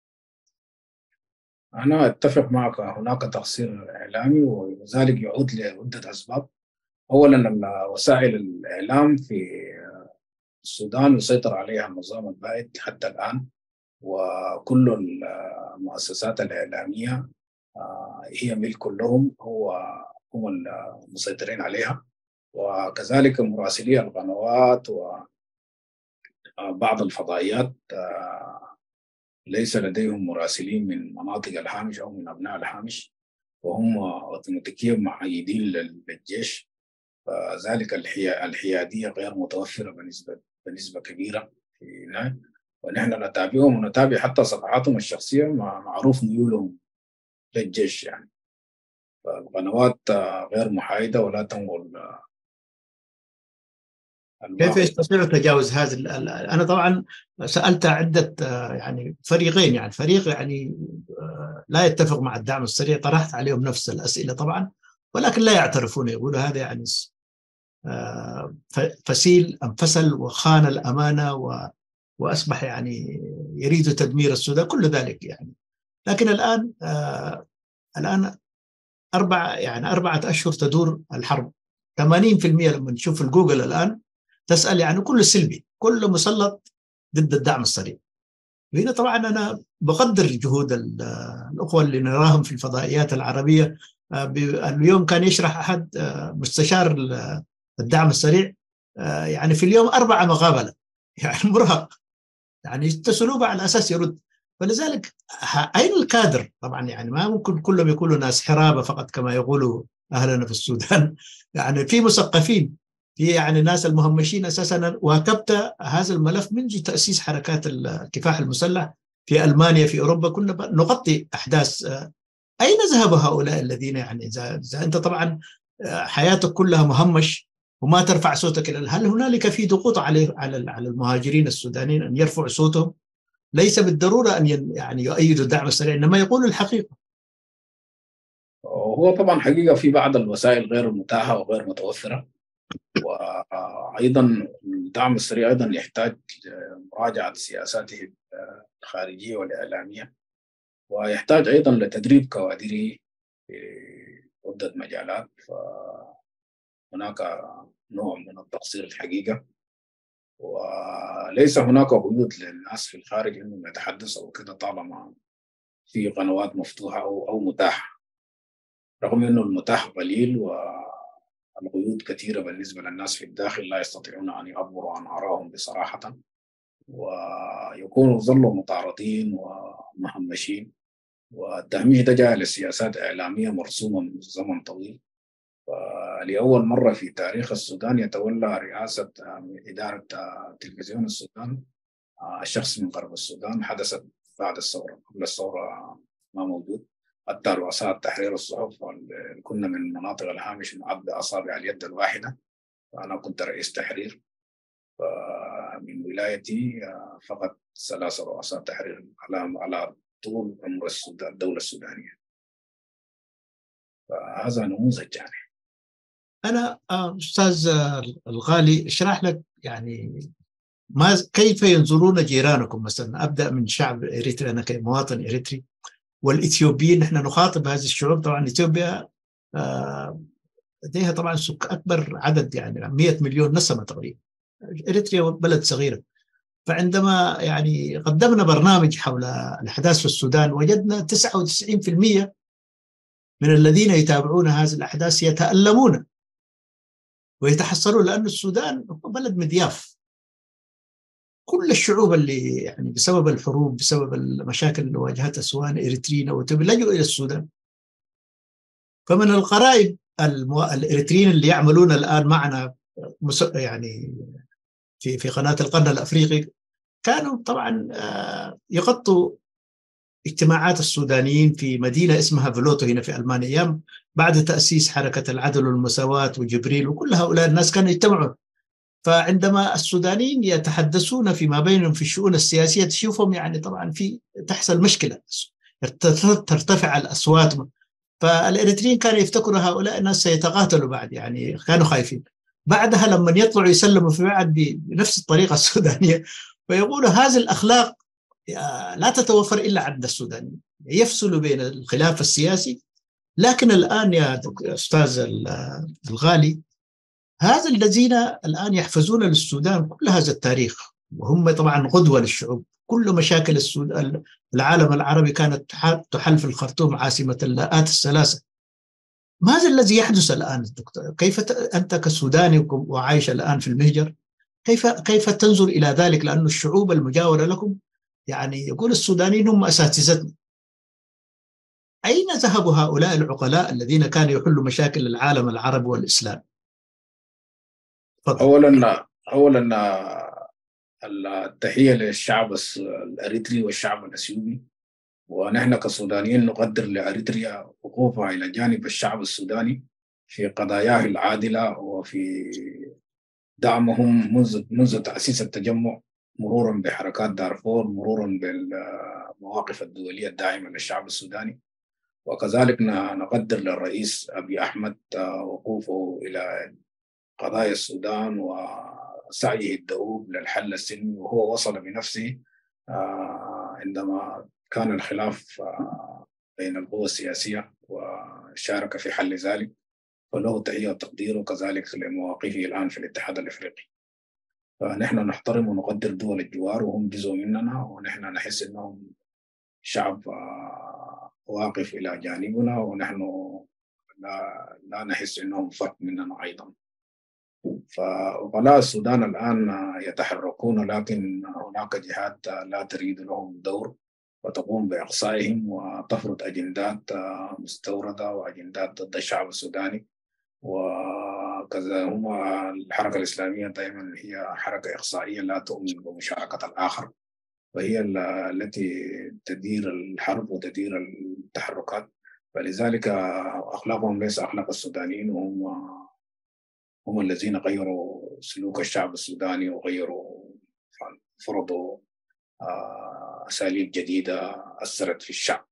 أنا أتفق معك، هناك تقصير إعلامي، وذلك يعود لعدة أسباب. أولا وسائل الإعلام في السودان يسيطر عليها النظام البائد حتى الآن، وكل المؤسسات الإعلامية هي ملك لهم، هم المسيطرين عليها، وكذلك مراسلي القنوات وبعض الفضائيات ليس لديهم مراسلين من مناطق الهامش أو من أبناء الهامش، وهم اوتوماتيكيا معيدين للجيش. فذلك الحيادية غير متوفرة بنسبة كبيرة في هناك. ونحن نتابعهم ونتابع حتى صفحاتهم الشخصية، معروف ميولهم للجيش يعني. فالقنوات غير محايدة ولا تنقل كيف الواقع. يستطيع تجاوز هذا أنا طبعا سألت عدة يعني فريقين، يعني فريق يعني لا يتفق مع الدعم السريع، طرحت عليهم نفس الأسئلة طبعا، ولكن لا يعترفون، يقولوا هذا يعني فسيل انفصل وخان الأمانة وأصبح يعني يريد تدمير السودان، كل ذلك يعني. لكن الآن 4 أشهر تدور الحرب، 80% لما نشوف الجوجل الآن تسأل يعني كل سلبي، كل مسلط ضد الدعم السريع. وهنا طبعا أنا بقدر جهود الأخوة اللي نراهم في الفضائيات العربية. اليوم كان يشرح أحد مستشار الدعم السريع يعني في اليوم 4 مقابلة، يعني مرهق، يعني يتصلوا على أساس يرد. فلذلك أين الكادر؟ طبعا يعني ما ممكن كلهم يكونوا ناس حرابة فقط كما يقولوا أهلنا في السودان. يعني في مثقفين، في يعني ناس المهمشين. أساسا أنا واكبت هذا الملف منذ تأسيس حركات الكفاح المسلح في ألمانيا، في أوروبا، كنا نغطي أحداث. أين ذهب هؤلاء الذين يعني إذا أنت طبعا حياتك كلها مهمش وما ترفع صوتك؟ هل هنالك في ضغوط على المهاجرين السودانيين أن يرفعوا صوتهم؟ ليس بالضرورة أن يعني يؤيدوا الدعم السريع، إنما يقولوا الحقيقة. هو طبعا حقيقة في بعض الوسائل غير متاحة وغير متوفرة، وأيضا الدعم السريع أيضا يحتاج مراجعة سياساته الخارجية والإعلامية، ويحتاج أيضا لتدريب كوادره في عدة مجالات. فهناك نوع من التقصير الحقيقة، وليس هناك قيود للناس في الخارج انهم يتحدثوا كده طالما في قنوات مفتوحه او متاحه، رغم انه المتاح قليل والقيود كثيره بالنسبه للناس في الداخل لا يستطيعون ان يعبروا عن ارائهم بصراحه، ويكونوا ظلوا متعرضين ومهمشين. والتهميش ده جاء لسياسات اعلاميه مرسومه من زمن طويل. فلأول مرة في تاريخ السودان يتولى رئاسة إدارة تلفزيون السودان الشخص من غرب السودان. حدثت بعد الثورة، قبل الثورة ما موجود. حتى رؤساء تحرير الصحف كنا من مناطق الهامش نعد بأصابع اليد الواحدة. فأنا كنت رئيس تحرير، من ولايتي فقط 3 رؤساء تحرير على طول عمر السودان الدولة السودانية. فهذا نموذج يعني. أنا أستاذ الغالي اشرح لك يعني كيف ينظرون جيرانكم. مثلا أبدأ من شعب إريتريا، أنا كمواطن إريتري، والإثيوبيين. نحن نخاطب هذه الشعوب. طبعا إثيوبيا لديها طبعا أكبر عدد، يعني 100 مليون نسمة تقريبا. إريتريا بلد صغيرة. فعندما يعني قدمنا برنامج حول الأحداث في السودان، وجدنا 99% من الذين يتابعون هذه الأحداث يتألمون ويتحسرون، لأن السودان هو بلد مضياف. كل الشعوب اللي يعني بسبب الحروب، بسبب المشاكل اللي واجهتها سواء إريتريين أو لجوا إلى السودان. فمن القرائب الإريتريين اللي يعملون الآن معنا يعني في قناة القرن الأفريقي، كانوا طبعا يغطوا اجتماعات السودانيين في مدينة اسمها فلوتو هنا في ألمانيا، أيام بعد تأسيس حركة العدل والمساواة وجبريل وكل هؤلاء الناس كانوا يجتمعوا. فعندما السودانيين يتحدثون فيما بينهم في الشؤون السياسية تشوفهم يعني طبعا تحصل مشكلة، ترتفع الأصوات. فالإريتريين كانوا يفتكروا هؤلاء الناس سيتقاتلوا بعد، يعني كانوا خايفين. بعدها لما يطلعوا يسلموا في بعض بنفس الطريقة السودانية، فيقولوا هذه الأخلاق لا تتوفر إلا عند السودانيين، يفصلوا بين الخلاف السياسي. لكن الآن يا أستاذ الغالي، هذا الذين الآن يحفظون للسودان كل هذا التاريخ، وهم طبعا قدوة للشعوب. كل مشاكل السودان العالم العربي كانت تحل في الخرطوم، عاصمة اللاءات الثلاثة. ماذا الذي يحدث الآن دكتور؟ كيف أنت كسوداني وعايش الآن في المهجر، كيف تنظر إلى ذلك؟ لأن الشعوب المجاورة لكم يعني يقول السودانيين هم أساتذتنا. أين ذهبوا هؤلاء العقلاء الذين كانوا يحلوا مشاكل العالم العربي والإسلام؟ فضل. أولا التحية للشعب الأريتري والشعب الأثيوبي، ونحن كسودانيين نقدر لأريتريا وقوفها إلى جانب الشعب السوداني في قضاياه العادلة وفي دعمهم منذ تأسيس التجمع، مرورا بحركات دارفور، مرورا بالمواقف الدولية الداعمة للشعب السوداني. وكذلك نقدر للرئيس أبي أحمد وقوفه إلى قضايا السودان وسعيه الدؤوب للحل السلمي، وهو وصل بنفسه عندما كان الخلاف بين القوى السياسية وشارك في حل ذلك، فله تحية وتقدير، وكذلك لمواقفه الآن في الاتحاد الأفريقي. فنحن نحترم ونقدر دول الجوار وهم جزء مننا، ونحن نحس أنهم شعب واقف إلى جانبنا، ونحن لا نحس أنهم فرق مننا أيضا. فوكلاء السودان الآن يتحركون، لكن هناك جهات لا تريد لهم دور وتقوم بإقصائهم وتفرض أجندات مستوردة وأجندات ضد الشعب السوداني. وكذا هم الحركة الإسلامية دائما هي حركة إقصائية لا تؤمن بمشاركة الآخر، وهي التي تدير الحرب وتدير التحركات. فلذلك أخلاقهم ليس أخلاق السودانيين، وهم الذين غيروا سلوك الشعب السوداني وغيروا فرضوا أساليب جديدة أثرت في الشعب.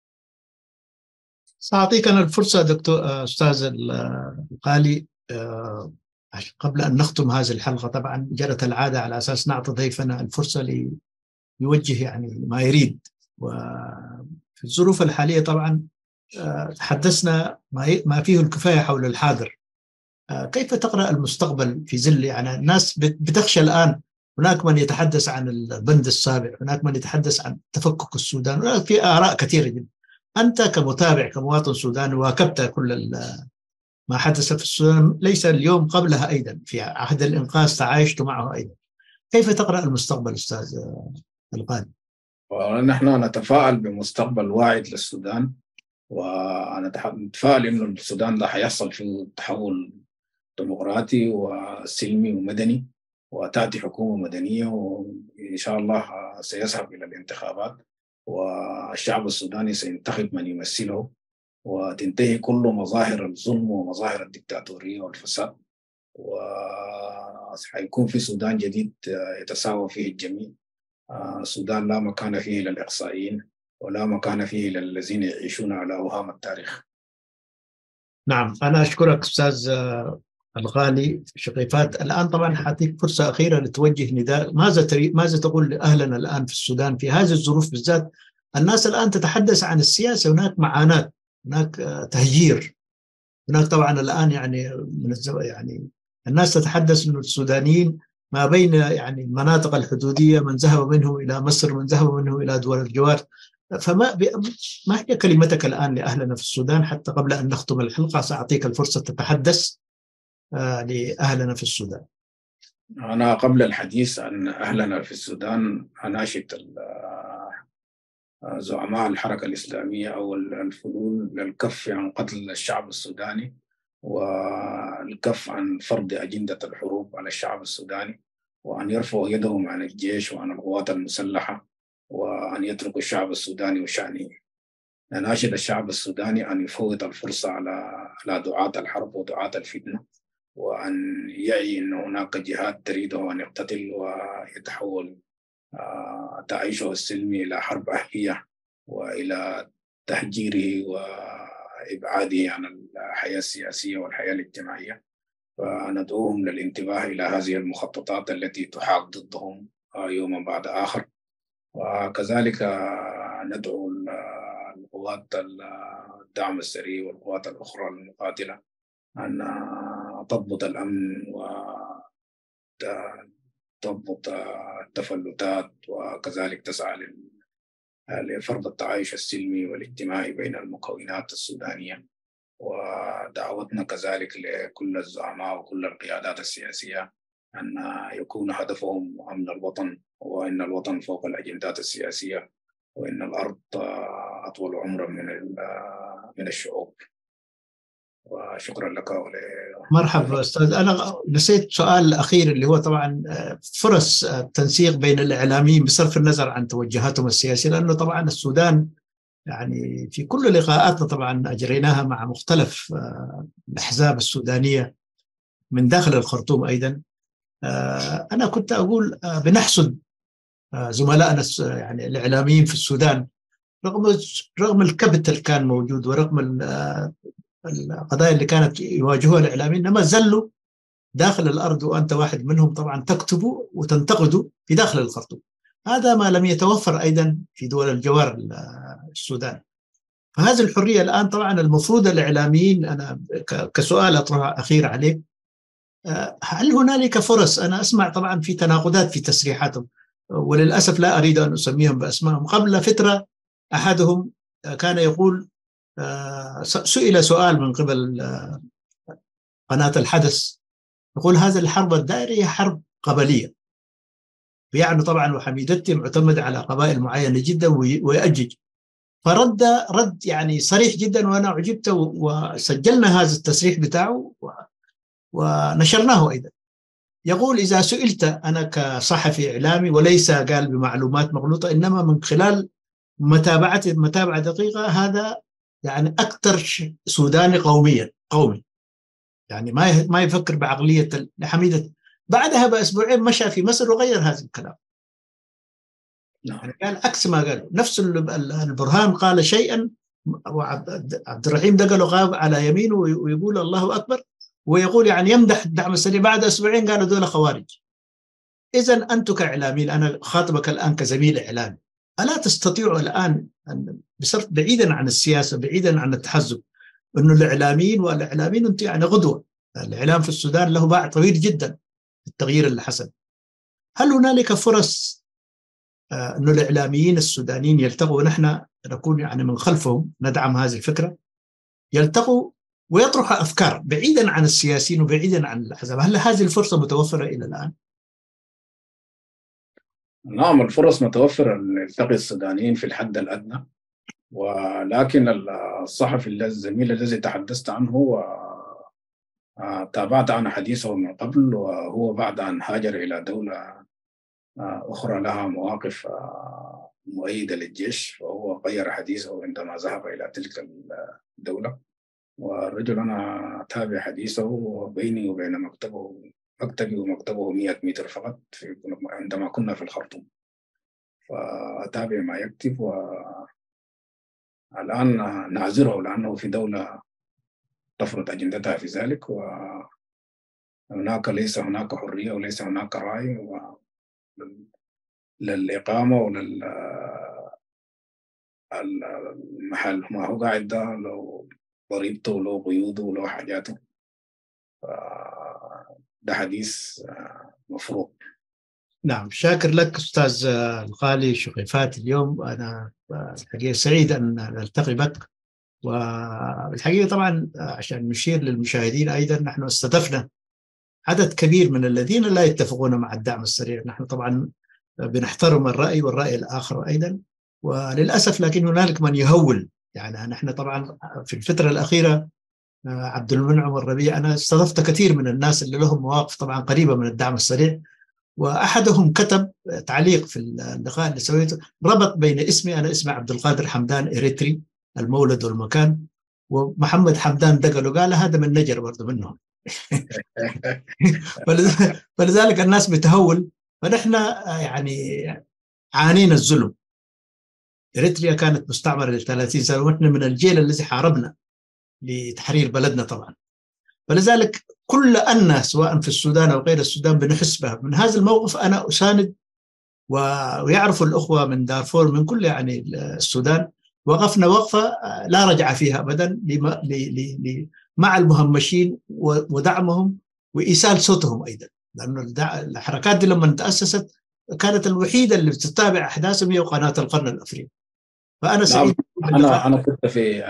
سأعطيك أنا الفرصة دكتور أستاذ الغالي، قبل أن نختم هذه الحلقة. طبعا جرت العادة على أساس نعطي ضيفنا الفرصة ليوجه يعني ما يريد، وفي الظروف الحالية طبعا تحدثنا ما فيه الكفاية حول الحاضر. كيف تقرأ المستقبل في ظل يعني الناس بتخشى الآن؟ هناك من يتحدث عن البند السابع، هناك من يتحدث عن تفكك السودان، هناك في آراء كثيرة جدا. أنت كمتابع كمواطن سوداني واكبت كل ما حدث في السودان، ليس اليوم قبلها أيضا في عهد الإنقاذ تعايشت معه أيضا. كيف تقرأ المستقبل أستاذ الغالي؟ ونحن نتفائل بمستقبل واعد للسودان، ونتفائل إنه السودان ده حيحصل فيه تحول ديمقراطي وسلمي ومدني، وتأتي حكومة مدنية، وإن شاء الله سيذهب إلى الانتخابات، والشعب السوداني سينتخب من يمثله، وتنتهي كل مظاهر الظلم ومظاهر الدكتاتورية والفساد، وسيكون في سودان جديد يتساوى فيه الجميع. السودان لا مكان فيه للإقصائيين، ولا مكان فيه للذين يعيشون على أوهام التاريخ. نعم، أنا أشكرك أستاذ الغالي شقيفات. الآن طبعا حأعطيك فرصة أخيرة لتوجه نداء. ماذا تقول لأهلنا الآن في السودان في هذه الظروف بالذات؟ الناس الآن تتحدث عن السياسة، هناك معاناة، هناك تهجير، هناك طبعا الآن يعني يعني الناس تتحدث أن السودانيين ما بين يعني المناطق الحدودية من ذهب منهم إلى مصر، من ذهب منهم إلى دول الجوار. ما هي كلمتك الآن لأهلنا في السودان حتى قبل أن نختم الحلقة؟ سأعطيك الفرصة تتحدث لأهلنا في السودان. أنا قبل الحديث عن أهلنا في السودان أناشد زعماء الحركة الإسلامية أو الفلول للكف عن قتل الشعب السوداني، والكف عن فرض أجندة الحروب على الشعب السوداني، وأن يرفعوا يدهم عن الجيش وعن القوات المسلحة، وأن يتركوا الشعب السوداني وشأنه. نناشد الشعب السوداني أن يفوت الفرصة على دعاة الحرب ودعاة الفتنة، وأن يعي أن هناك جهات تريده أن يقتتل ويتحول تعيشه السلمي إلى حرب أهلية وإلى تهجيره وإبعاده عن الحياة السياسية والحياة الاجتماعية. فندعوهم للانتباه إلى هذه المخططات التي تحاق ضدهم يوما بعد آخر. وكذلك ندعو القوات الدعم السريع والقوات الأخرى المقاتلة أن تضبط الأمن وتضبط التفلتات، وكذلك تسعى لفرض التعايش السلمي والاجتماعي بين المكونات السودانية. ودعوتنا كذلك لكل الزعماء وكل القيادات السياسية أن يكون هدفهم أمن الوطن وإن الوطن فوق الأجندات السياسية، وإن الأرض أطول عمرا من الشعوب. وشكرا لك مرحبا أستاذ. أنا نسيت سؤال أخير اللي هو طبعا فرص التنسيق بين الإعلاميين بصرف النظر عن توجهاتهم السياسية، لأنه طبعا السودان يعني في كل لقاءاتنا طبعا أجريناها مع مختلف الأحزاب السودانية من داخل الخرطوم أيضا، أنا كنت أقول بنحسد زملائنا يعني الإعلاميين في السودان رغم الكبت اللي كان موجود ورغم القضايا اللي كانت يواجهوها الإعلاميين، إنما زلوا داخل الأرض، وأنت واحد منهم طبعا تكتبوا وتنتقدوا في داخل الخرطوم. هذا ما لم يتوفر أيضا في دول الجوار السودان. فهذه الحرية الآن طبعا المفروض الإعلاميين، أنا كسؤال أطرح أخير عليك، هل هنالك فرص؟ أنا أسمع طبعا في تناقضات في تسريحاتهم، وللأسف لا أريد أن أسميهم بأسمائهم. قبل فترة أحدهم كان يقول، سئل سؤال من قبل قناة الحدث، يقول هذا الحرب الدائرية حرب قبلية، يعني طبعا وحميدتي معتمد على قبائل معينة جدا ويأجج. فرد رد يعني صريح جدا، وأنا عجبت وسجلنا هذا التصريح بتاعه ونشرناه أيضا. يقول إذا سئلت أنا كصحفي إعلامي، وليس قال بمعلومات مغلوطة، إنما من خلال متابعة دقيقة، هذا يعني أكثر سوداني قومي، يعني ما يفكر بعقلية حميدة. بعدها بأسبوعين مشى في مصر وغير هذا الكلام، يعني قال عكس ما قال. نفس البرهان قال شيئا، وعبد الرحيم دقله غاب على يمينه ويقول الله أكبر، ويقول يعني يمدح الدعم السريع، بعد أسبوعين قالوا دول خوارج. إذن أنتم كإعلاميين، أنا خاطبك الآن كزميل إعلامي، ألا تستطيعوا الآن بصرف بعيدا عن السياسة، بعيدا عن التحزب، أنه الإعلاميين أنتم يعني غدوة. الإعلام في السودان له باع طويل جدا في التغيير اللي حصل. هل هنالك فرص أنه الإعلاميين السودانيين يلتقوا، ونحن نكون يعني من خلفهم ندعم هذه الفكرة، يلتقوا ويطرحوا أفكار بعيدا عن السياسيين وبعيدا عن الأحزاب؟ هل هذه الفرصة متوفرة إلى الآن؟ نعم، الفرص متوفرة ليلتقي السودانيين في الحد الأدنى، ولكن الصحفي الزميل الذي تحدثت عنه تابعت أنا حديثه من قبل، وهو بعد أن هاجر إلى دولة أخرى لها مواقف مؤيدة للجيش، وهو غير حديثه عندما ذهب إلى تلك الدولة. والرجل أنا أتابع حديثه بيني وبين مكتبي ومكتبه 100 متر فقط عندما كنا في الخرطوم، فأتابع ما يكتب. والآن نعذره لأنه في دولة تفرض أجندتها في ذلك، ليس هناك حرية وليس هناك رأي للإقامة المحل. ما هو قاعد ده لو ضريبته ولو قيوده ولو حاجاته، ده حديث مفروض. نعم، شاكر لك أستاذ الغالي شقيفات. اليوم أنا الحقيقة سعيد أن نلتقي بك، والحقيقة طبعا عشان نشير للمشاهدين أيضا، نحن استضفنا عدد كبير من الذين لا يتفقون مع الدعم السريع. نحن طبعا بنحترم الرأي والرأي الآخر أيضا، وللأسف لكن هنالك من يهول. يعني نحن طبعا في الفترة الأخيرة عبد المنعم والربيع، أنا استضفت كثير من الناس اللي لهم مواقف طبعا قريبة من الدعم السريع، وأحدهم كتب تعليق في اللقاء اللي سويته، ربط بين اسمي، أنا اسمي عبد القادر حمدان إريتري المولد والمكان، ومحمد حمدان دقلو، قال هذا من نجر برضه منهم. فلذلك الناس بتهول. فنحن يعني عانينا الظلم. إريتريا كانت مستعمرة ل30 سنة، ونحن من الجيل الذي حاربنا لتحرير بلدنا طبعا. فلذلك كل أن سواء في السودان أو غير السودان بنحس بها من هذا الموقف. أنا أساند، ويعرف الأخوة من دارفور من كل يعني السودان، وقفنا وقفة لا رجع فيها أبدا مع المهمشين ودعمهم وإيصال صوتهم أيضا، لأن الحركات دي لما تأسست كانت الوحيدة اللي بتتابع أحداثهم هي قناة القرن الأفريقي. فأنا سعيد. أنا كنت في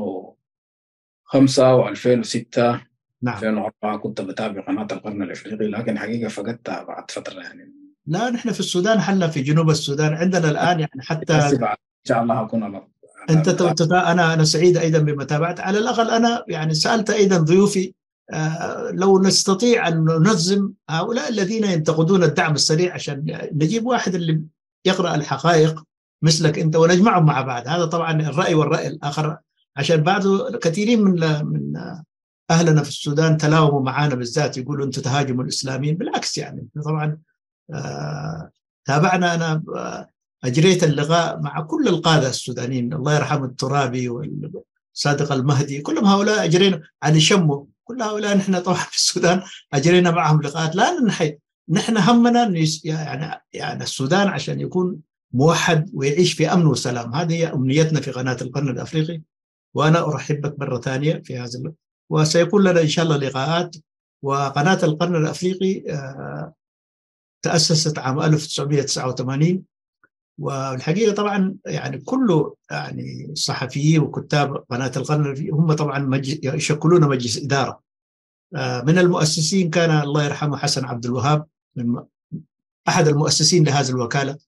2005 و2006 نعم. 2004 كنت بتابع قناة القرن الأفريقي، لكن حقيقة فقدتها بعد فترة يعني لا نحن في السودان حلنا في جنوب السودان عندنا الآن يعني حتى إن شاء الله أكون أنا سعيد أيضا بمتابعة. على الأقل أنا يعني سألت أيضا ضيوفي لو نستطيع أن ننظم هؤلاء الذين ينتقدون الدعم السريع عشان نجيب واحد اللي يقرأ الحقائق مثلك أنت ونجمعهم مع بعض. هذا طبعا الرأي والرأي الآخر، عشان بعض كثيرين من أهلنا في السودان تلاوموا معنا بالذات، يقولوا أنتم تهاجموا الإسلاميين. بالعكس يعني طبعا تابعنا. أنا أجريت اللقاء مع كل القادة السودانيين، الله يرحم الترابي والصادق المهدي، كلهم هؤلاء أجرينا. علي شمو، كل هؤلاء نحن طبعا في السودان أجرينا معهم لقاءات. لا ننحي، نحن همنا يعني السودان عشان يكون موحد ويعيش في أمن وسلام. هذه هي أمنيتنا في قناة القرن الأفريقي، وأنا أرحبك مرة ثانية في هذا وسيكون لنا إن شاء الله لقاءات. وقناة القرن الأفريقي تأسست عام 1989، والحقيقة طبعا يعني كله يعني صحفيين وكتاب قناة القرن هم طبعا يشكلون مجلس إدارة. من المؤسسين كان الله يرحمه حسن عبد الوهاب، من أحد المؤسسين لهذه الوكالة،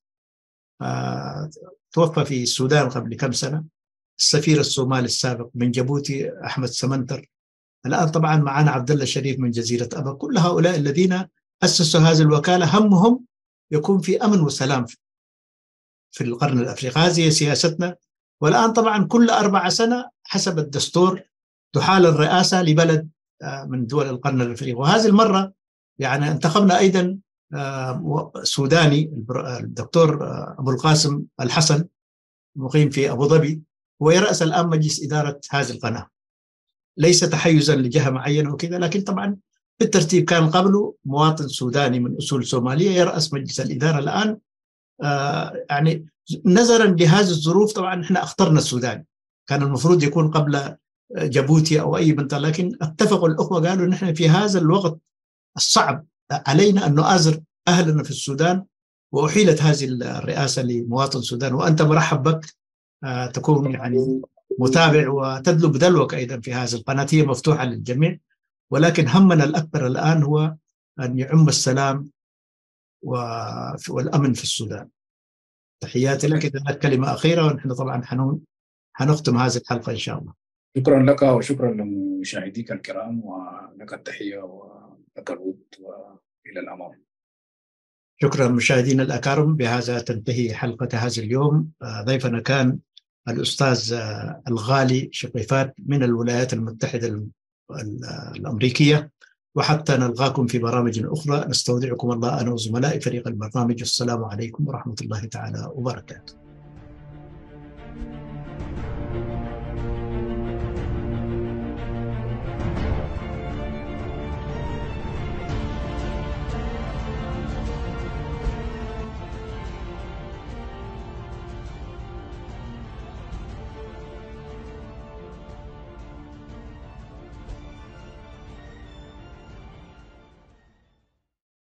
توفى في السودان قبل كم سنة. السفير الصومالي السابق من جيبوتي أحمد سمنتر، الآن طبعا معنا عبد الله الشريف من جزيرة أبا. كل هؤلاء الذين أسسوا هذه الوكالة همهم يكون في أمن وسلام في القرن الأفريقي. هذه سياستنا. والآن طبعا كل 4 سنة حسب الدستور تحال الرئاسة لبلد من دول القرن الأفريقي. وهذه المرة يعني انتخبنا أيضا سوداني، الدكتور أبو القاسم الحسن، مقيم في أبو ظبي، هو يرأس الآن مجلس إدارة هذه القناة. ليس تحيزا لجهة معينة وكذا، لكن طبعا بالترتيب كان قبله مواطن سوداني من أصول صومالية يرأس مجلس الإدارة الآن. يعني نظرا لهذه الظروف طبعا احنا اخترنا السودان، كان المفروض يكون قبل جيبوتي أو أي منطقة، لكن اتفقوا الأخوة قالوا نحن في هذا الوقت الصعب علينا أن نؤازر أهلنا في السودان، وأحيلت هذه الرئاسة لمواطن سودان. وأنت مرحب بك تكون يعني متابع وتدلو بدلوك أيضا في هذه القناة، هي مفتوحة للجميع. ولكن همنا الأكبر الآن هو أن يعم السلام والأمن في السودان. تحياتي لك. إذا لك كلمة أخيرة ونحن طبعا حنختم هذه الحلقة إن شاء الله. شكرا لك وشكرا لمشاهديك الكرام، ولك التحية ولك الود وإلى الأمام. شكرا مشاهدينا الأكارم. بهذا تنتهي حلقة هذا اليوم. ضيفنا كان الأستاذ الغالي شقيفات من الولايات المتحدة الأمريكية. وحتى نلقاكم في برامج أخرى، نستودعكم الله أنا وزملائي فريق البرنامج. السلام عليكم ورحمة الله تعالى وبركاته.